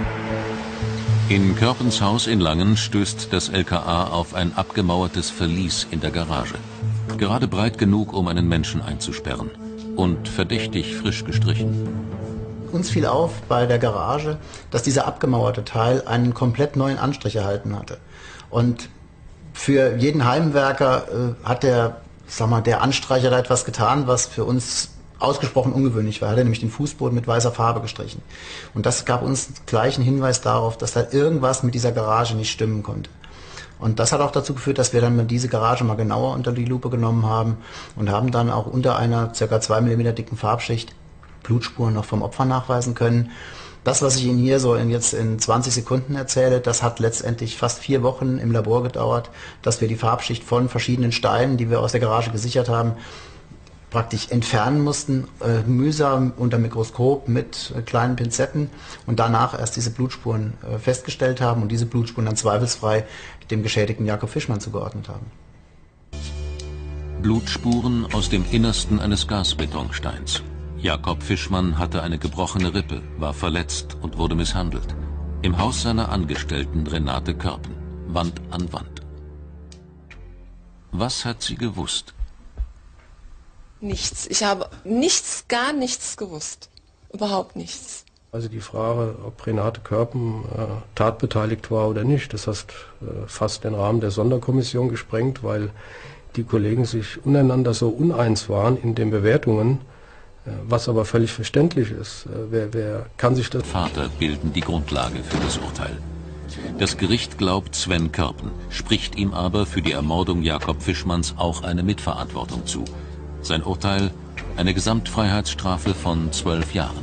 In Körpens Haus in Langen stößt das LKA auf ein abgemauertes Verlies in der Garage. Gerade breit genug, um einen Menschen einzusperren. Und verdächtig frisch gestrichen. Uns fiel auf bei der Garage, dass dieser abgemauerte Teil einen komplett neuen Anstrich erhalten hatte. Und für jeden Heimwerker hat der Anstreicher da etwas getan, was für uns ausgesprochen ungewöhnlich war. Er hat nämlich den Fußboden mit weißer Farbe gestrichen. Und das gab uns gleich einen Hinweis darauf, dass da irgendwas mit dieser Garage nicht stimmen konnte. Und das hat auch dazu geführt, dass wir dann mal diese Garage mal genauer unter die Lupe genommen haben und haben dann auch unter einer ca. 2 mm dicken Farbschicht Blutspuren noch vom Opfer nachweisen können. Das, was ich Ihnen hier so jetzt in 20 Sekunden erzähle, das hat letztendlich fast 4 Wochen im Labor gedauert, dass wir die Farbschicht von verschiedenen Steinen, die wir aus der Garage gesichert haben, praktisch entfernen mussten, mühsam unter Mikroskop mit kleinen Pinzetten und danach erst diese Blutspuren festgestellt haben und diese Blutspuren dann zweifelsfrei dem geschädigten Jakob Fischmann zugeordnet haben. Blutspuren aus dem Innersten eines Gasbetonsteins. Jakob Fischmann hatte eine gebrochene Rippe, war verletzt und wurde misshandelt. Im Haus seiner Angestellten Renate Körpen, Wand an Wand. Was hat sie gewusst? Nichts. Ich habe nichts, gar nichts gewusst. Überhaupt nichts. Also die Frage, ob Renate Körpen tatbeteiligt war oder nicht, das hat fast den Rahmen der Sonderkommission gesprengt, weil die Kollegen sich untereinander so uneins waren in den Bewertungen, was aber völlig verständlich ist. Wer kann sich das... Vater bilden die Grundlage für das Urteil. Das Gericht glaubt Sven Körpen, spricht ihm aber für die Ermordung Jakob Fischmanns auch eine Mitverantwortung zu. Sein Urteil: eine Gesamtfreiheitsstrafe von 12 Jahren.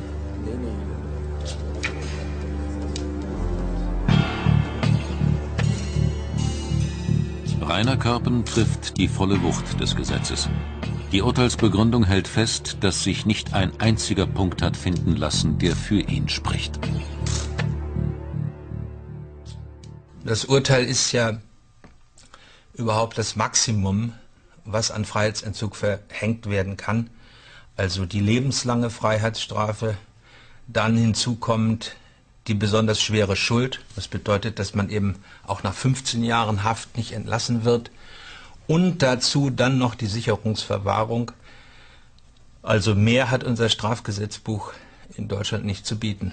Rainer Körpen trifft die volle Wucht des Gesetzes. Die Urteilsbegründung hält fest, dass sich nicht ein einziger Punkt hat finden lassen, der für ihn spricht. Das Urteil ist ja überhaupt das Maximum, was an Freiheitsentzug verhängt werden kann. Also die lebenslange Freiheitsstrafe, dann hinzu kommt die besonders schwere Schuld. Das bedeutet, dass man eben auch nach 15 Jahren Haft nicht entlassen wird. Und dazu dann noch die Sicherungsverwahrung. Also mehr hat unser Strafgesetzbuch in Deutschland nicht zu bieten.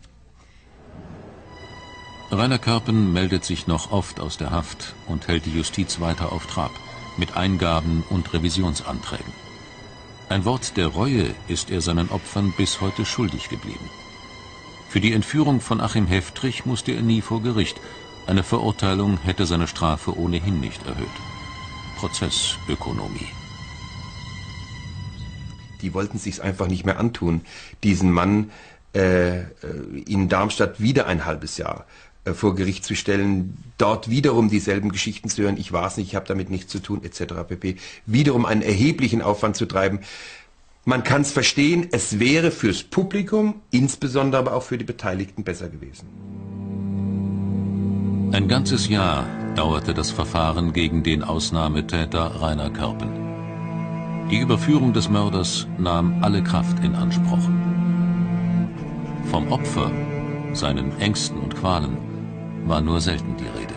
Rainer Körpen meldet sich noch oft aus der Haft und hält die Justiz weiter auf Trab, mit Eingaben und Revisionsanträgen. Ein Wort der Reue ist er seinen Opfern bis heute schuldig geblieben. Für die Entführung von Achim Heftrich musste er nie vor Gericht. Eine Verurteilung hätte seine Strafe ohnehin nicht erhöht. Prozessökonomie. Die wollten sich's einfach nicht mehr antun, diesen Mann in Darmstadt wieder ein halbes Jahr vor Gericht zu stellen, dort wiederum dieselben Geschichten zu hören, ich war's nicht, ich habe damit nichts zu tun, etc. pp. Wiederum einen erheblichen Aufwand zu treiben. Man kann es verstehen, es wäre fürs Publikum, insbesondere aber auch für die Beteiligten besser gewesen. Ein ganzes Jahr dauerte das Verfahren gegen den Ausnahmetäter Rainer Körpen. Die Überführung des Mörders nahm alle Kraft in Anspruch. Vom Opfer, seinen Ängsten und Qualen, war nur selten die Rede.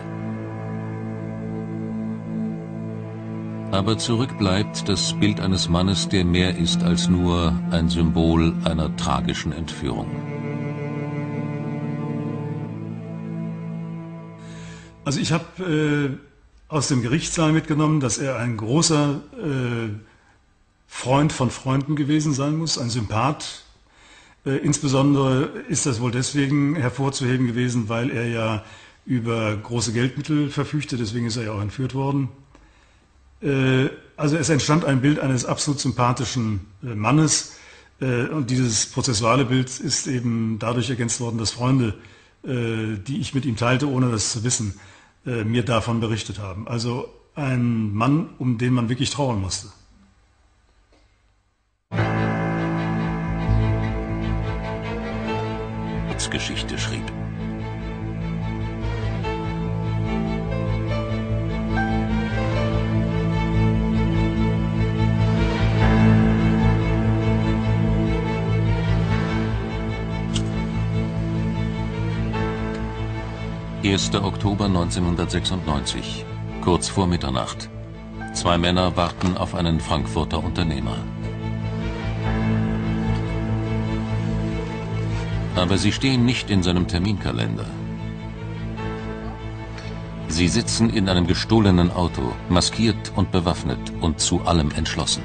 Aber zurück bleibt das Bild eines Mannes, der mehr ist als nur ein Symbol einer tragischen Entführung. Also ich habe aus dem Gerichtssaal mitgenommen, dass er ein großer Freund von Freunden gewesen sein muss, ein Sympath. Insbesondere ist das wohl deswegen hervorzuheben gewesen, weil er ja über große Geldmittel verfügte, deswegen ist er ja auch entführt worden. Also es entstand ein Bild eines absolut sympathischen Mannes und dieses prozessuale Bild ist eben dadurch ergänzt worden, dass Freunde, die ich mit ihm teilte, ohne das zu wissen, mir davon berichtet haben. Also ein Mann, um den man wirklich trauern musste. Geschichte schrieb. (1. Oktober 1996), kurz vor Mitternacht. 2 Männer warten auf einen Frankfurter Unternehmer. Aber sie stehen nicht in seinem Terminkalender. Sie sitzen in einem gestohlenen Auto, maskiert und bewaffnet und zu allem entschlossen.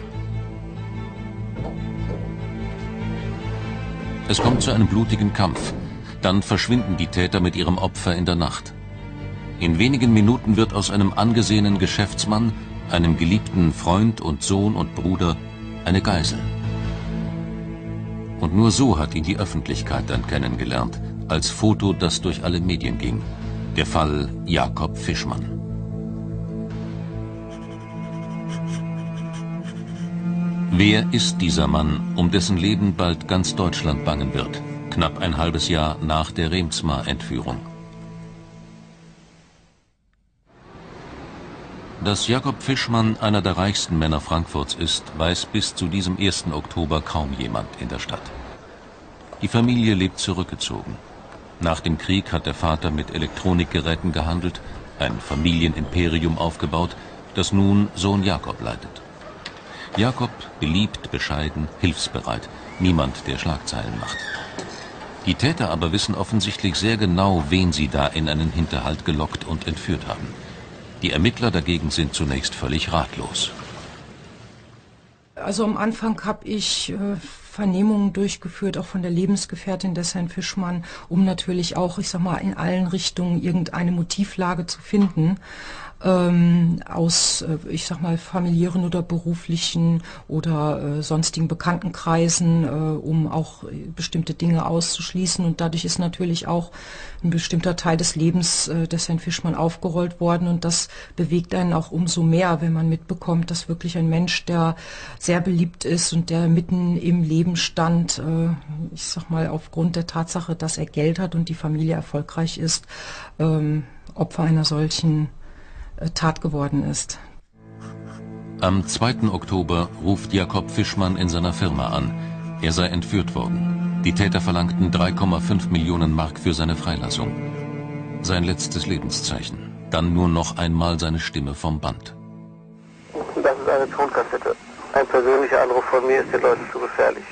Es kommt zu einem blutigen Kampf. Dann verschwinden die Täter mit ihrem Opfer in der Nacht. In wenigen Minuten wird aus einem angesehenen Geschäftsmann, einem geliebten Freund und Sohn und Bruder, eine Geisel. Und nur so hat ihn die Öffentlichkeit dann kennengelernt, als Foto, das durch alle Medien ging. Der Fall Jakob Fischmann. Wer ist dieser Mann, um dessen Leben bald ganz Deutschland bangen wird, knapp ein halbes Jahr nach der Reemtsma-Entführung? Dass Jakob Fischmann einer der reichsten Männer Frankfurts ist, weiß bis zu diesem 1. Oktober kaum jemand in der Stadt. Die Familie lebt zurückgezogen. Nach dem Krieg hat der Vater mit Elektronikgeräten gehandelt, ein Familienimperium aufgebaut, das nun Sohn Jakob leitet. Jakob beliebt, bescheiden, hilfsbereit, niemand, der Schlagzeilen macht. Die Täter aber wissen offensichtlich sehr genau, wen sie da in einen Hinterhalt gelockt und entführt haben. Die Ermittler dagegen sind zunächst völlig ratlos. Also am Anfang habe ich Vernehmungen durchgeführt, auch von der Lebensgefährtin des Herrn Fischmann, um natürlich auch, ich sag mal, in allen Richtungen irgendeine Motivlage zu finden. Aus, ich sag mal, familiären oder beruflichen oder sonstigen Bekanntenkreisen, um auch bestimmte Dinge auszuschließen. Und dadurch ist natürlich auch ein bestimmter Teil des Lebens des Herrn Fischmann aufgerollt worden. Und das bewegt einen auch umso mehr, wenn man mitbekommt, dass wirklich ein Mensch, der sehr beliebt ist und der mitten im Leben stand, ich sag mal, aufgrund der Tatsache, dass er Geld hat und die Familie erfolgreich ist, Opfer einer solchen Tat geworden ist. Am 2. Oktober ruft Jakob Fischmann in seiner Firma an. Er sei entführt worden. Die Täter verlangten 3,5 Millionen Mark für seine Freilassung. Sein letztes Lebenszeichen. Dann nur noch einmal seine Stimme vom Band. Das ist eine Tonkassette. Ein persönlicher Anruf von mir ist den Leuten zu gefährlich.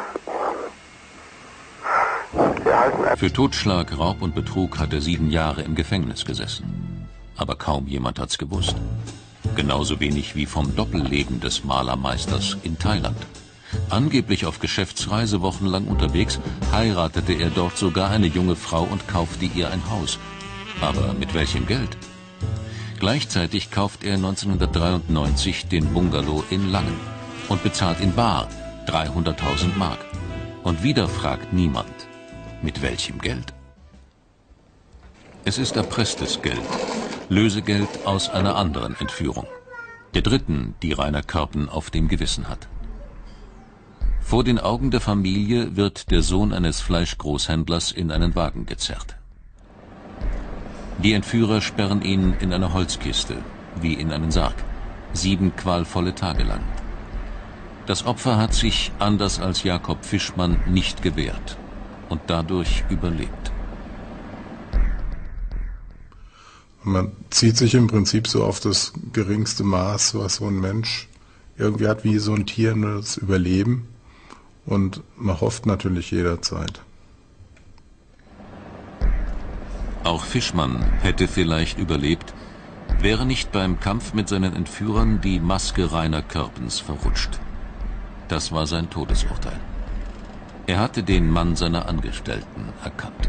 Für Totschlag, Raub und Betrug hat er 7 Jahre im Gefängnis gesessen. Aber kaum jemand hat's gewusst. Genauso wenig wie vom Doppelleben des Malermeisters in Thailand. Angeblich auf Geschäftsreise wochenlang unterwegs, heiratete er dort sogar eine junge Frau und kaufte ihr ein Haus. Aber mit welchem Geld? Gleichzeitig kauft er 1993 den Bungalow in Langen und bezahlt in bar 300.000 Mark. Und wieder fragt niemand, mit welchem Geld? Es ist erpresstes Geld. Lösegeld aus einer anderen Entführung. Der dritten, die Rainer Körpen auf dem Gewissen hat. Vor den Augen der Familie wird der Sohn eines Fleischgroßhändlers in einen Wagen gezerrt. Die Entführer sperren ihn in eine Holzkiste, wie in einen Sarg. 7 qualvolle Tage lang. Das Opfer hat sich, anders als Jakob Fischmann, nicht gewehrt und dadurch überlebt. Man zieht sich im Prinzip so auf das geringste Maß, was so ein Mensch irgendwie hat, wie so ein Tier, nur das Überleben. Und man hofft natürlich jederzeit. Auch Fischmann hätte vielleicht überlebt, wäre nicht beim Kampf mit seinen Entführern die Maske Rainer Körpens verrutscht. Das war sein Todesurteil. Er hatte den Mann seiner Angestellten erkannt.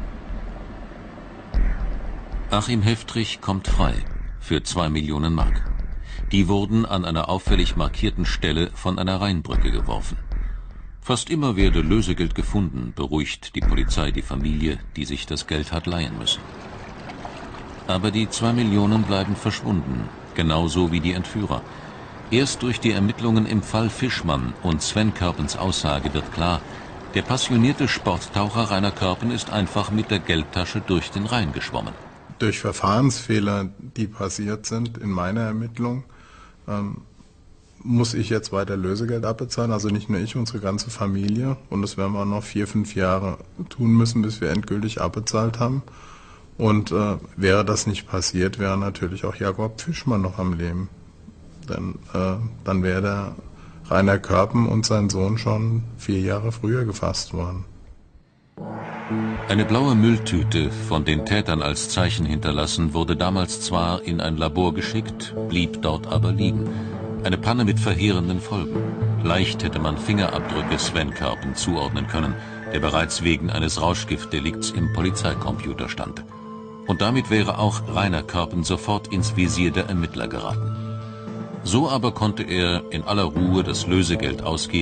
Achim Heftrich kommt frei für 2 Millionen Mark. Die wurden an einer auffällig markierten Stelle von einer Rheinbrücke geworfen. Fast immer werde Lösegeld gefunden, beruhigt die Polizei die Familie, die sich das Geld hat leihen müssen. Aber die 2 Millionen bleiben verschwunden, genauso wie die Entführer. Erst durch die Ermittlungen im Fall Fischmann und Sven Körpens Aussage wird klar, der passionierte Sporttaucher Rainer Körpen ist einfach mit der Geldtasche durch den Rhein geschwommen. Durch Verfahrensfehler, die passiert sind in meiner Ermittlung, muss ich jetzt weiter Lösegeld abbezahlen. Also nicht nur ich, unsere ganze Familie. Und das werden wir noch 4, 5 Jahre tun müssen, bis wir endgültig abbezahlt haben. Und wäre das nicht passiert, wäre natürlich auch Jakob Fischmann noch am Leben. Denn dann wäre der Rainer Körpen und sein Sohn schon 4 Jahre früher gefasst worden. Eine blaue Mülltüte, von den Tätern als Zeichen hinterlassen, wurde damals zwar in ein Labor geschickt, blieb dort aber liegen. Eine Panne mit verheerenden Folgen. Leicht hätte man Fingerabdrücke Sven Körpen zuordnen können, der bereits wegen eines Rauschgiftdelikts im Polizeicomputer stand. Und damit wäre auch Rainer Körpen sofort ins Visier der Ermittler geraten. So aber konnte er in aller Ruhe das Lösegeld ausgeben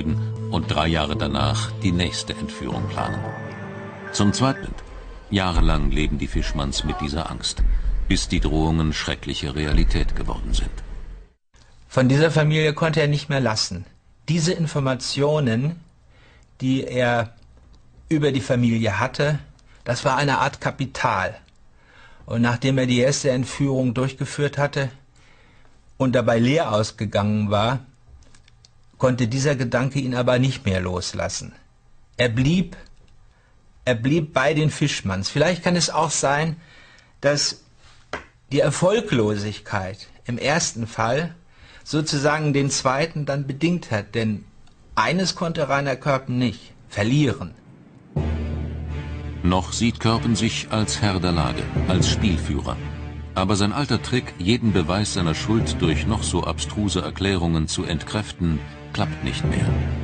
und 3 Jahre danach die nächste Entführung planen. Zum Zweiten: Jahrelang leben die Fischmanns mit dieser Angst, bis die Drohungen schreckliche Realität geworden sind. Von dieser Familie konnte er nicht mehr lassen. Diese Informationen, die er über die Familie hatte, das war eine Art Kapital. Und nachdem er die erste Entführung durchgeführt hatte und dabei leer ausgegangen war, konnte dieser Gedanke ihn aber nicht mehr loslassen. Er blieb bei den Fischmanns. Vielleicht kann es auch sein, dass die Erfolglosigkeit im ersten Fall sozusagen den zweiten dann bedingt hat. Denn eines konnte Rainer Körpen nicht: verlieren. Noch sieht Körpen sich als Herr der Lage, als Spielführer. Aber sein alter Trick, jeden Beweis seiner Schuld durch noch so abstruse Erklärungen zu entkräften, klappt nicht mehr.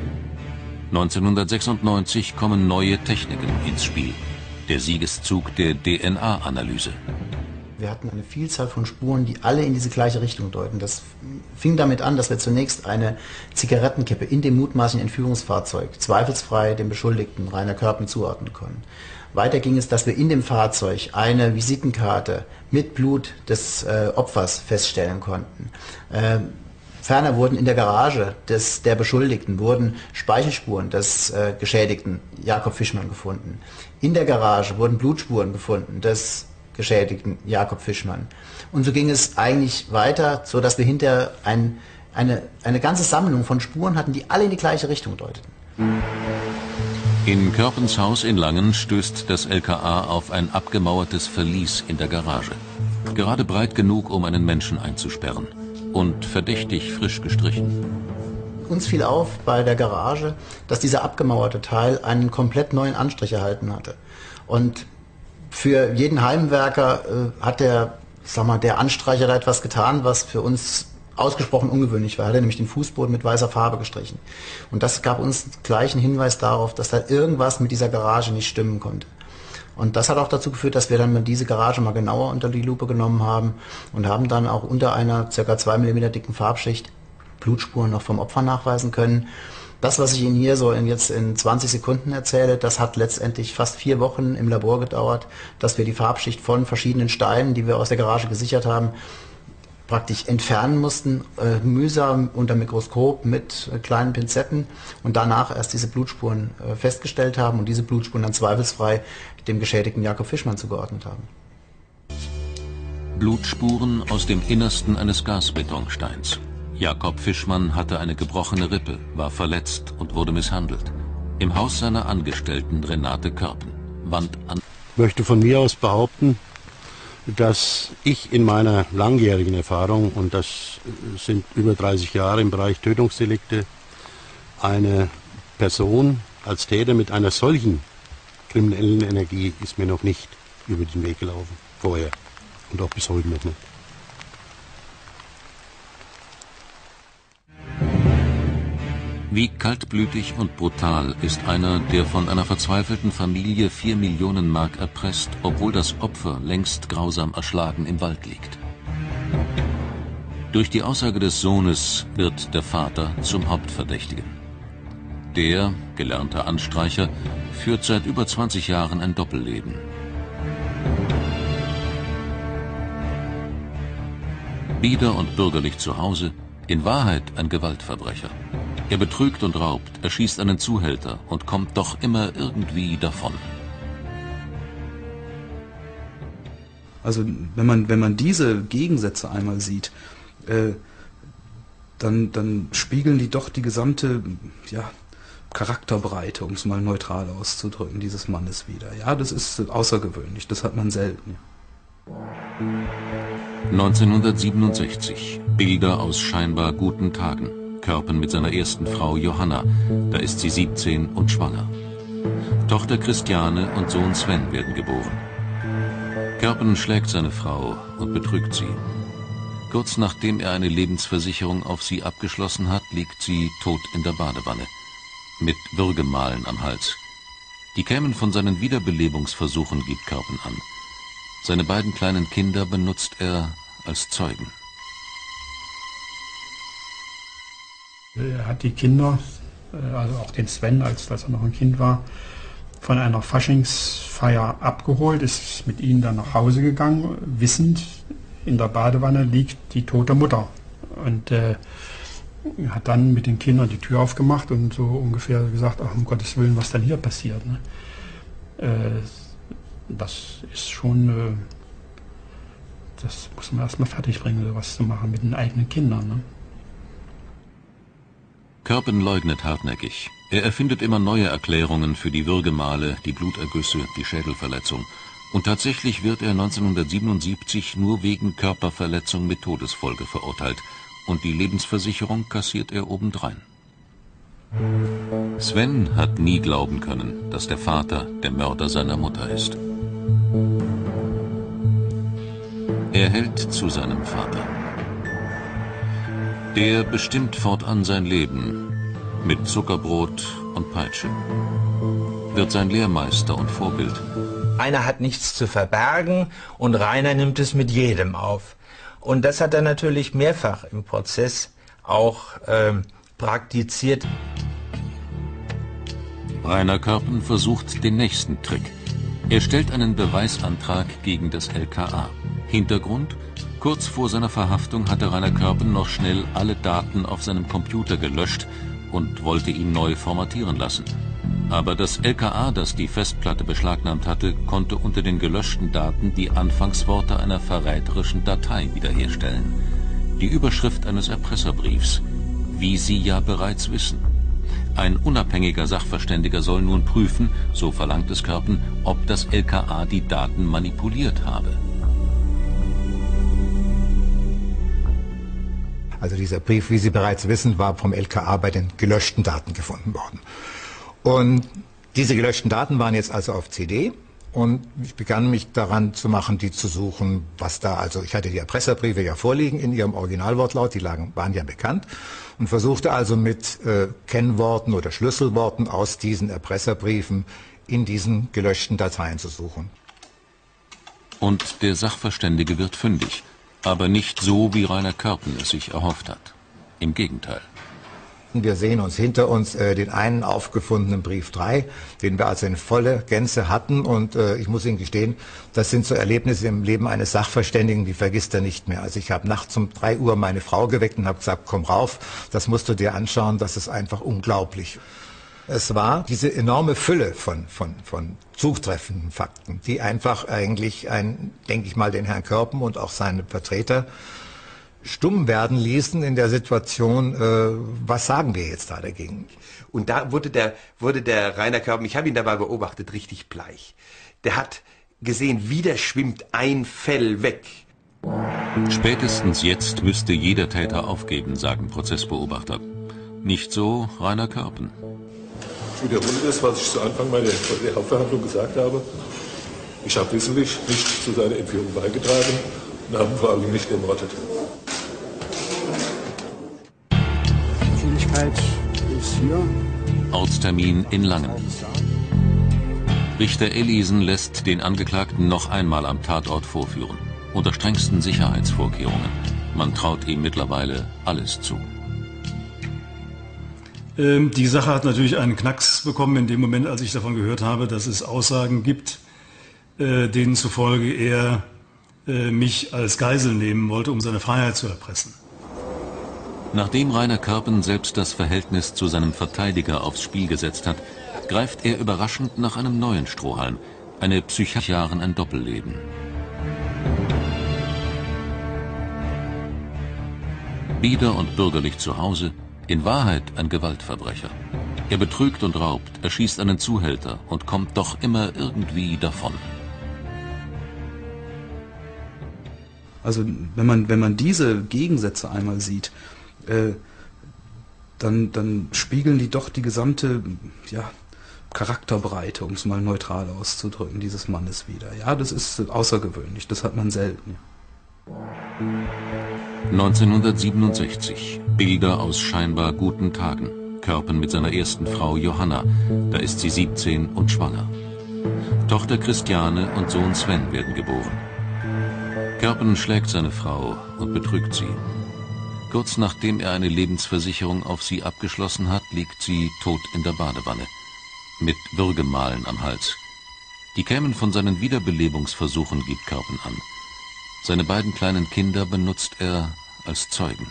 1996 kommen neue Techniken ins Spiel. Der Siegeszug der DNA-Analyse. Wir hatten eine Vielzahl von Spuren, die alle in diese gleiche Richtung deuten. Das fing damit an, dass wir zunächst eine Zigarettenkippe in dem mutmaßlichen Entführungsfahrzeug zweifelsfrei dem Beschuldigten Rainer Körpen zuordnen konnten. Weiter ging es, dass wir in dem Fahrzeug eine Visitenkarte mit Blut des Opfers feststellen konnten. Ferner wurden in der Garage der Beschuldigten wurden Speichelspuren des Geschädigten Jakob Fischmann gefunden. In der Garage wurden Blutspuren gefunden des Geschädigten Jakob Fischmann. Und so ging es eigentlich weiter, so dass wir hinterher eine ganze Sammlung von Spuren hatten, die alle in die gleiche Richtung deuteten. In Körpens Haus in Langen stößt das LKA auf ein abgemauertes Verlies in der Garage. Gerade breit genug, um einen Menschen einzusperren. Und verdächtig frisch gestrichen. Uns fiel auf bei der Garage, dass dieser abgemauerte Teil einen komplett neuen Anstrich erhalten hatte. Und für jeden Heimwerker hat der Anstreicher da etwas getan, was für uns ausgesprochen ungewöhnlich war. Er hat nämlich den Fußboden mit weißer Farbe gestrichen. Und das gab uns gleich einen Hinweis darauf, dass da irgendwas mit dieser Garage nicht stimmen konnte. Und das hat auch dazu geführt, dass wir dann diese Garage mal genauer unter die Lupe genommen haben und haben dann auch unter einer ca. 2 mm dicken Farbschicht Blutspuren noch vom Opfer nachweisen können. Das, was ich Ihnen hier so jetzt in 20 Sekunden erzähle, das hat letztendlich fast 4 Wochen im Labor gedauert, dass wir die Farbschicht von verschiedenen Steinen, die wir aus der Garage gesichert haben, praktisch entfernen mussten, mühsam unter Mikroskop mit kleinen Pinzetten und danach erst diese Blutspuren festgestellt haben und diese Blutspuren dann zweifelsfrei dem Geschädigten Jakob Fischmann zugeordnet haben. Blutspuren aus dem Innersten eines Gasbetonsteins. Jakob Fischmann hatte eine gebrochene Rippe, war verletzt und wurde misshandelt. Im Haus seiner Angestellten Renate Körpen. Wand an. Ich möchte von mir aus behaupten, dass ich in meiner langjährigen Erfahrung, und das sind über 30 Jahre im Bereich Tötungsdelikte, eine Person als Täter mit einer solchen kriminellen Energie ist mir noch nicht über den Weg gelaufen, vorher und auch bis heute noch nicht. Wie kaltblütig und brutal ist einer, der von einer verzweifelten Familie 4 Millionen Mark erpresst, obwohl das Opfer längst grausam erschlagen im Wald liegt. Durch die Aussage des Sohnes wird der Vater zum Hauptverdächtigen. Der, gelernter Anstreicher, führt seit über 20 Jahren ein Doppelleben. Bieder und bürgerlich zu Hause, in Wahrheit ein Gewaltverbrecher. Er betrügt und raubt, erschießt einen Zuhälter und kommt doch immer irgendwie davon. Also wenn man diese Gegensätze einmal sieht, dann spiegeln die doch die gesamte Charakterbreite, um es mal neutral auszudrücken, dieses Mannes wider. Ja, das ist außergewöhnlich, das hat man selten. 1967, Bilder aus scheinbar guten Tagen. Körpen mit seiner ersten Frau Johanna, da ist sie 17 und schwanger. Tochter Christiane und Sohn Sven werden geboren. Körpen schlägt seine Frau und betrügt sie. Kurz nachdem er eine Lebensversicherung auf sie abgeschlossen hat, liegt sie tot in der Badewanne, mit Würgemalen am Hals. Die kämen von seinen Wiederbelebungsversuchen, gibt Körpen an. Seine beiden kleinen Kinder benutzt er als Zeugen. Er hat die Kinder also auch den Sven, als er noch ein Kind war, von einer Faschingsfeier abgeholt, ist mit ihnen dann nach Hause gegangen, wissend, in der Badewanne liegt die tote Mutter. Und hat dann mit den Kindern die Tür aufgemacht und so ungefähr gesagt, ach, um Gottes Willen, was denn hier passiert. Ne? Das ist schon, das muss man erstmal fertig bringen, sowas zu machen mit den eigenen Kindern. Ne? Körpen leugnet hartnäckig. Er erfindet immer neue Erklärungen für die Würgemale, die Blutergüsse, die Schädelverletzung. Und tatsächlich wird er 1977 nur wegen Körperverletzung mit Todesfolge verurteilt. Und die Lebensversicherung kassiert er obendrein. Sven hat nie glauben können, dass der Vater der Mörder seiner Mutter ist. Er hält zu seinem Vater. Der bestimmt fortan sein Leben mit Zuckerbrot und Peitsche. Wird sein Lehrmeister und Vorbild. Einer hat nichts zu verbergen und Rainer nimmt es mit jedem auf. Und das hat er natürlich mehrfach im Prozess auch praktiziert. Rainer Körpen versucht den nächsten Trick. Er stellt einen Beweisantrag gegen das LKA. Hintergrund: Kurz vor seiner Verhaftung hatte Rainer Körpen noch schnell alle Daten auf seinem Computer gelöscht und wollte ihn neu formatieren lassen. Aber das LKA, das die Festplatte beschlagnahmt hatte, konnte unter den gelöschten Daten die Anfangsworte einer verräterischen Datei wiederherstellen. Die Überschrift eines Erpresserbriefs: Wie Sie ja bereits wissen. Ein unabhängiger Sachverständiger soll nun prüfen, so verlangt es Körpen, ob das LKA die Daten manipuliert habe. Also dieser Brief, wie Sie bereits wissen, war vom LKA bei den gelöschten Daten gefunden worden. Und diese gelöschten Daten waren jetzt also auf CD und ich begann mich daran zu machen, die zu suchen, was da, also ich hatte die Erpresserbriefe ja vorliegen in ihrem Originalwortlaut, die waren ja bekannt und versuchte also mit Kennworten oder Schlüsselworten aus diesen Erpresserbriefen in diesen gelöschten Dateien zu suchen. Und der Sachverständige wird fündig, aber nicht so, wie Rainer Körpen es sich erhofft hat. Im Gegenteil. Wir sehen uns hinter uns den einen aufgefundenen Brief 3, den wir also in volle Gänze hatten und ich muss Ihnen gestehen, das sind so Erlebnisse im Leben eines Sachverständigen, die vergisst er nicht mehr. Also ich habe nachts um 3 Uhr meine Frau geweckt und habe gesagt, komm rauf, das musst du dir anschauen, das ist einfach unglaublich. Es war diese enorme Fülle von zutreffenden Fakten, die einfach eigentlich, denke ich mal, den Herrn Körpen und auch seine Vertreter stumm werden ließen in der Situation, was sagen wir jetzt da dagegen? Und da wurde der Rainer Körpen, ich habe ihn dabei beobachtet, richtig bleich. Der hat gesehen, wieder schwimmt ein Fell weg. Spätestens jetzt müsste jeder Täter aufgeben, sagen Prozessbeobachter. Nicht so Rainer Körpen. Ich wiederhole das, was ich zu Anfang meiner Hauptverhandlung gesagt habe. Ich habe wissentlich nicht zu seiner Entführung beigetragen und habe vor allem nicht ermordet. Ist hier. Ortstermin in Langen. Richter Elisen lässt den Angeklagten noch einmal am Tatort vorführen. Unter strengsten Sicherheitsvorkehrungen. Man traut ihm mittlerweile alles zu. Die Sache hat natürlich einen Knacks bekommen in dem Moment, als ich davon gehört habe, dass es Aussagen gibt, denen zufolge er mich als Geisel nehmen wollte, um seine Freiheit zu erpressen. Nachdem Rainer Körpen selbst das Verhältnis zu seinem Verteidiger aufs Spiel gesetzt hat, greift er überraschend nach einem neuen Strohhalm, eine Psychiaterin, ein Doppelleben. Bieder und bürgerlich zu Hause, in Wahrheit ein Gewaltverbrecher. Er betrügt und raubt, erschießt einen Zuhälter und kommt doch immer irgendwie davon. Also wenn man diese Gegensätze einmal sieht, dann spiegeln die doch die gesamte Charakterbreite, um es mal neutral auszudrücken, dieses Mannes wider. Ja, das ist außergewöhnlich, das hat man selten. 1967. Bilder aus scheinbar guten Tagen. Körpen mit seiner ersten Frau Johanna. Da ist sie 17 und schwanger. Tochter Christiane und Sohn Sven werden geboren. Körpen schlägt seine Frau und betrügt sie. Kurz nachdem er eine Lebensversicherung auf sie abgeschlossen hat, liegt sie tot in der Badewanne, mit Würgemalen am Hals. Die kämen von seinen Wiederbelebungsversuchen, gibt Körpen an. Seine beiden kleinen Kinder benutzt er als Zeugen.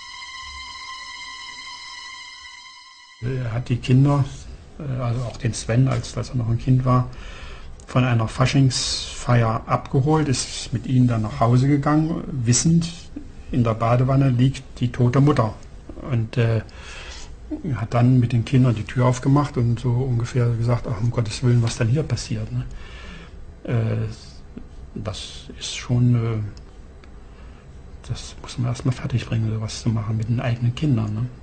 Er hat die Kinder, also auch den Sven, als er noch ein Kind war, von einer Faschingsfeier abgeholt, ist mit ihnen dann nach Hause gegangen, wissend, in der Badewanne liegt die tote Mutter. Und hat dann mit den Kindern die Tür aufgemacht und so ungefähr gesagt, ach, um Gottes Willen, was denn hier passiert. Ne? Das ist schon, das muss man erstmal fertig bringen, sowas zu machen mit den eigenen Kindern. Ne?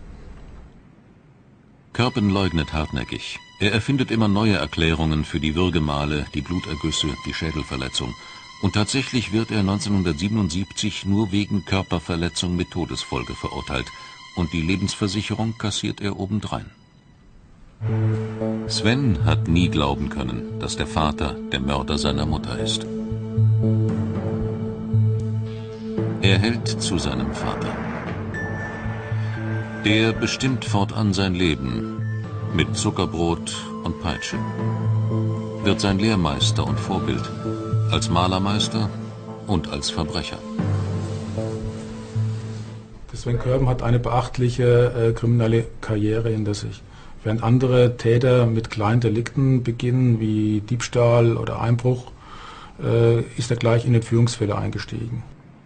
Körpen leugnet hartnäckig. Er erfindet immer neue Erklärungen für die Würgemale, die Blutergüsse, die Schädelverletzung. Und tatsächlich wird er 1977 nur wegen Körperverletzung mit Todesfolge verurteilt. Und die Lebensversicherung kassiert er obendrein. Sven hat nie glauben können, dass der Vater der Mörder seiner Mutter ist. Er hält zu seinem Vater. Der bestimmt fortan sein Leben mit Zuckerbrot und Peitsche. Wird sein Lehrmeister und Vorbild, als Malermeister und als Verbrecher. Sven Körben hat eine beachtliche kriminelle Karriere hinter sich. Während andere Täter mit kleinen Delikten beginnen, wie Diebstahl oder Einbruch, ist er gleich in Entführungsfälle eingestiegen.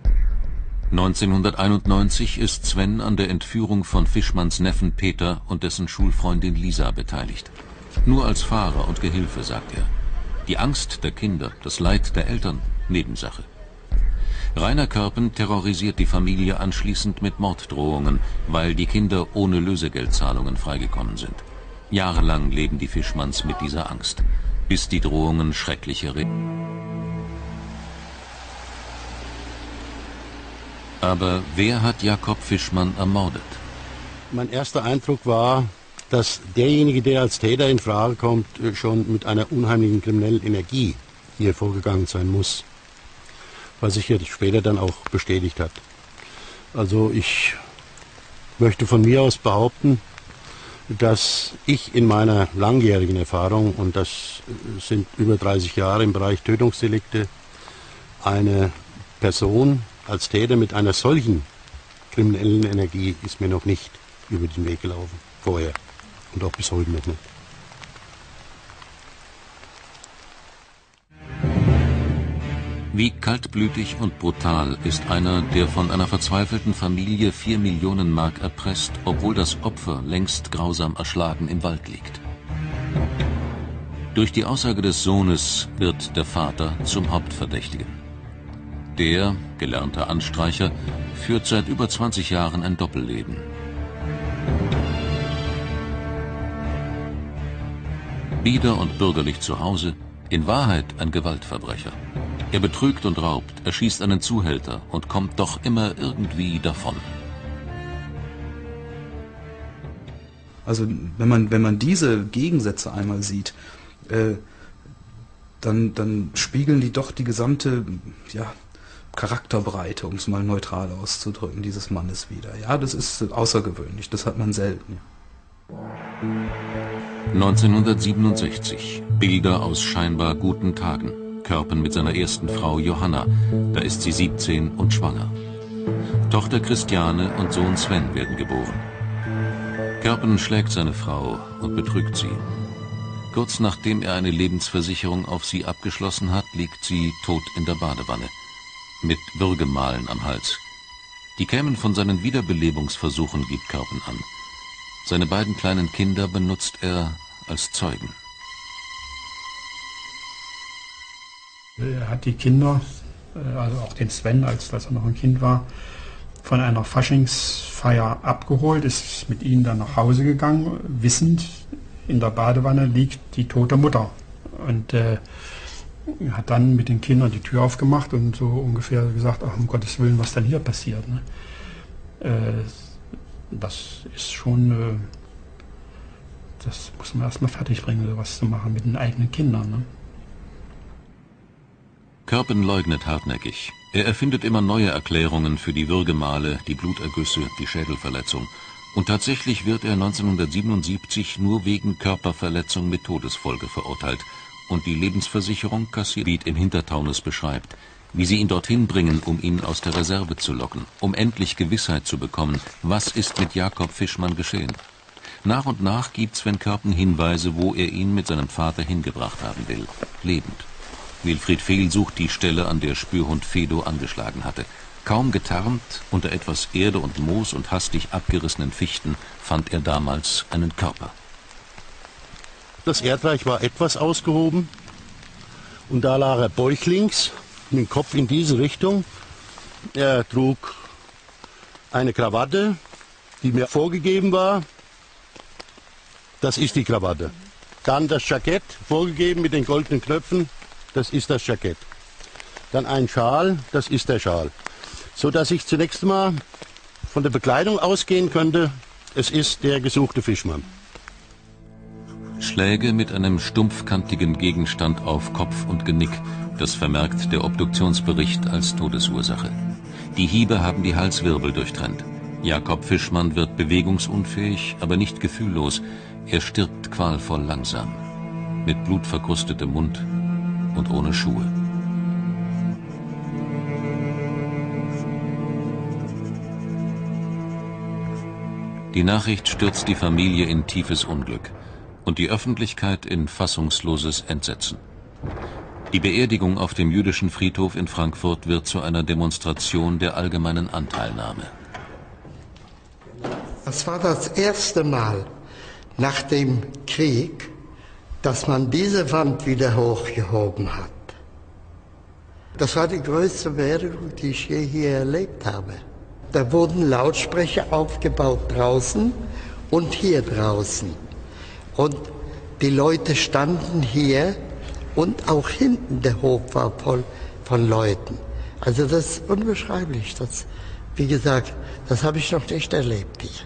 1991 ist Sven an der Entführung von Fischmanns Neffen Peter und dessen Schulfreundin Lisa beteiligt. Nur als Fahrer und Gehilfe, sagt er. Die Angst der Kinder, das Leid der Eltern, Nebensache. Rainer Körpen terrorisiert die Familie anschließend mit Morddrohungen, weil die Kinder ohne Lösegeldzahlungen freigekommen sind. Jahrelang leben die Fischmanns mit dieser Angst, bis die Drohungen schreckliche Aber wer hat Jakob Fischmann ermordet? Mein erster Eindruck war, dass derjenige, der als Täter in Frage kommt, schon mit einer unheimlichen kriminellen Energie hier vorgegangen sein muss. Was sich hier später dann auch bestätigt hat. Also ich möchte von mir aus behaupten, dass ich in meiner langjährigen Erfahrung, und das sind über 30 Jahre im Bereich Tötungsdelikte, eine Person als Täter mit einer solchen kriminellen Energie ist mir noch nicht über den Weg gelaufen, vorher und auch bis heute noch nicht. Wie kaltblütig und brutal ist einer, der von einer verzweifelten Familie 4 Millionen Mark erpresst, obwohl das Opfer längst grausam erschlagen im Wald liegt. Durch die Aussage des Sohnes wird der Vater zum Hauptverdächtigen. Der, gelernter Anstreicher, führt seit über 20 Jahren ein Doppelleben. Bieder und bürgerlich zu Hause, in Wahrheit ein Gewaltverbrecher. Er betrügt und raubt, erschießt einen Zuhälter und kommt doch immer irgendwie davon. Also wenn man diese Gegensätze einmal sieht, dann spiegeln die doch die gesamte Charakterbreite, um es mal neutral auszudrücken, dieses Mannes wider. Ja, das ist außergewöhnlich, das hat man selten. 1967, Bilder aus scheinbar guten Tagen. Körpen mit seiner ersten Frau Johanna, da ist sie 17 und schwanger. Tochter Christiane und Sohn Sven werden geboren. Körpen schlägt seine Frau und betrügt sie. Kurz nachdem er eine Lebensversicherung auf sie abgeschlossen hat, liegt sie tot in der Badewanne, mit Würgemalen am Hals. Die kämen von seinen Wiederbelebungsversuchen, gibt Körpen an. Seine beiden kleinen Kinder benutzt er als Zeugen. Er hat die Kinder, also auch den Sven, als er noch ein Kind war, von einer Faschingsfeier abgeholt, ist mit ihnen dann nach Hause gegangen, wissend, in der Badewanne liegt die tote Mutter. Und hat dann mit den Kindern die Tür aufgemacht und so ungefähr gesagt, ach, um Gottes Willen, was denn hier passiert. Ne? Das ist schon, das muss man erstmal fertig bringen, sowas zu machen mit den eigenen Kindern. Ne? Körpen leugnet hartnäckig. Er erfindet immer neue Erklärungen für die Würgemale, die Blutergüsse, die Schädelverletzung. Und tatsächlich wird er 1977 nur wegen Körperverletzung mit Todesfolge verurteilt. Und die Lebensversicherung kassiert, wie im Hintertaunus beschreibt, wie sie ihn dorthin bringen, um ihn aus der Reserve zu locken, um endlich Gewissheit zu bekommen, was ist mit Jakob Fischmann geschehen. Nach und nach gibt Sven Körpen Hinweise, wo er ihn mit seinem Vater hingebracht haben will, lebend. Wilfried Fehl sucht die Stelle, an der Spürhund Fedo angeschlagen hatte. Kaum getarnt, unter etwas Erde und Moos und hastig abgerissenen Fichten, fand er damals einen Körper. Das Erdreich war etwas ausgehoben und da lag er bäuchlings, mit dem Kopf in diese Richtung. Er trug eine Krawatte, die mir vorgegeben war. Das ist die Krawatte. Dann das Jackett, vorgegeben mit den goldenen Knöpfen. Das ist das Jackett. Dann ein Schal, das ist der Schal. So dass ich zunächst mal von der Bekleidung ausgehen könnte, es ist der gesuchte Fischmann. Schläge mit einem stumpfkantigen Gegenstand auf Kopf und Genick, das vermerkt der Obduktionsbericht als Todesursache. Die Hiebe haben die Halswirbel durchtrennt. Jakob Fischmann wird bewegungsunfähig, aber nicht gefühllos. Er stirbt qualvoll langsam, mit blutverkrustetem Mund und ohne Schuhe. Die Nachricht stürzt die Familie in tiefes Unglück und die Öffentlichkeit in fassungsloses Entsetzen. Die Beerdigung auf dem jüdischen Friedhof in Frankfurt wird zu einer Demonstration der allgemeinen Anteilnahme. Das war das erste Mal nach dem Krieg, dass man diese Wand wieder hochgehoben hat. Das war die größte Beerdigung, die ich je hier erlebt habe. Da wurden Lautsprecher aufgebaut draußen und hier draußen. Und die Leute standen hier und auch hinten der Hof war voll von Leuten. Also das ist unbeschreiblich. Das, wie gesagt, das habe ich noch nicht erlebt hier.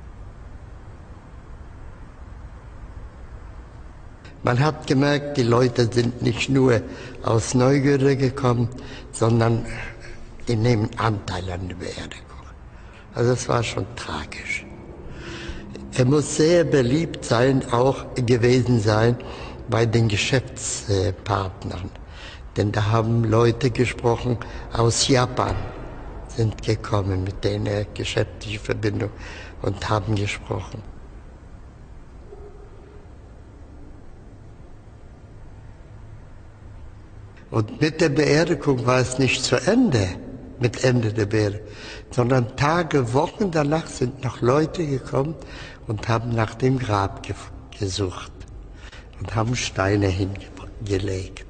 Man hat gemerkt, die Leute sind nicht nur aus Neugierde gekommen, sondern die nehmen Anteil an der Beerdigung. Also es war schon tragisch. Er muss sehr beliebt sein, auch gewesen sein bei den Geschäftspartnern. Denn da haben Leute gesprochen aus Japan, sind gekommen, mit denen er geschäftliche Verbindung und haben gesprochen. Und mit der Beerdigung war es nicht zu Ende, mit Ende der Beerdigung, sondern Tage, Wochen danach sind noch Leute gekommen und haben nach dem Grab gesucht und haben Steine hingelegt.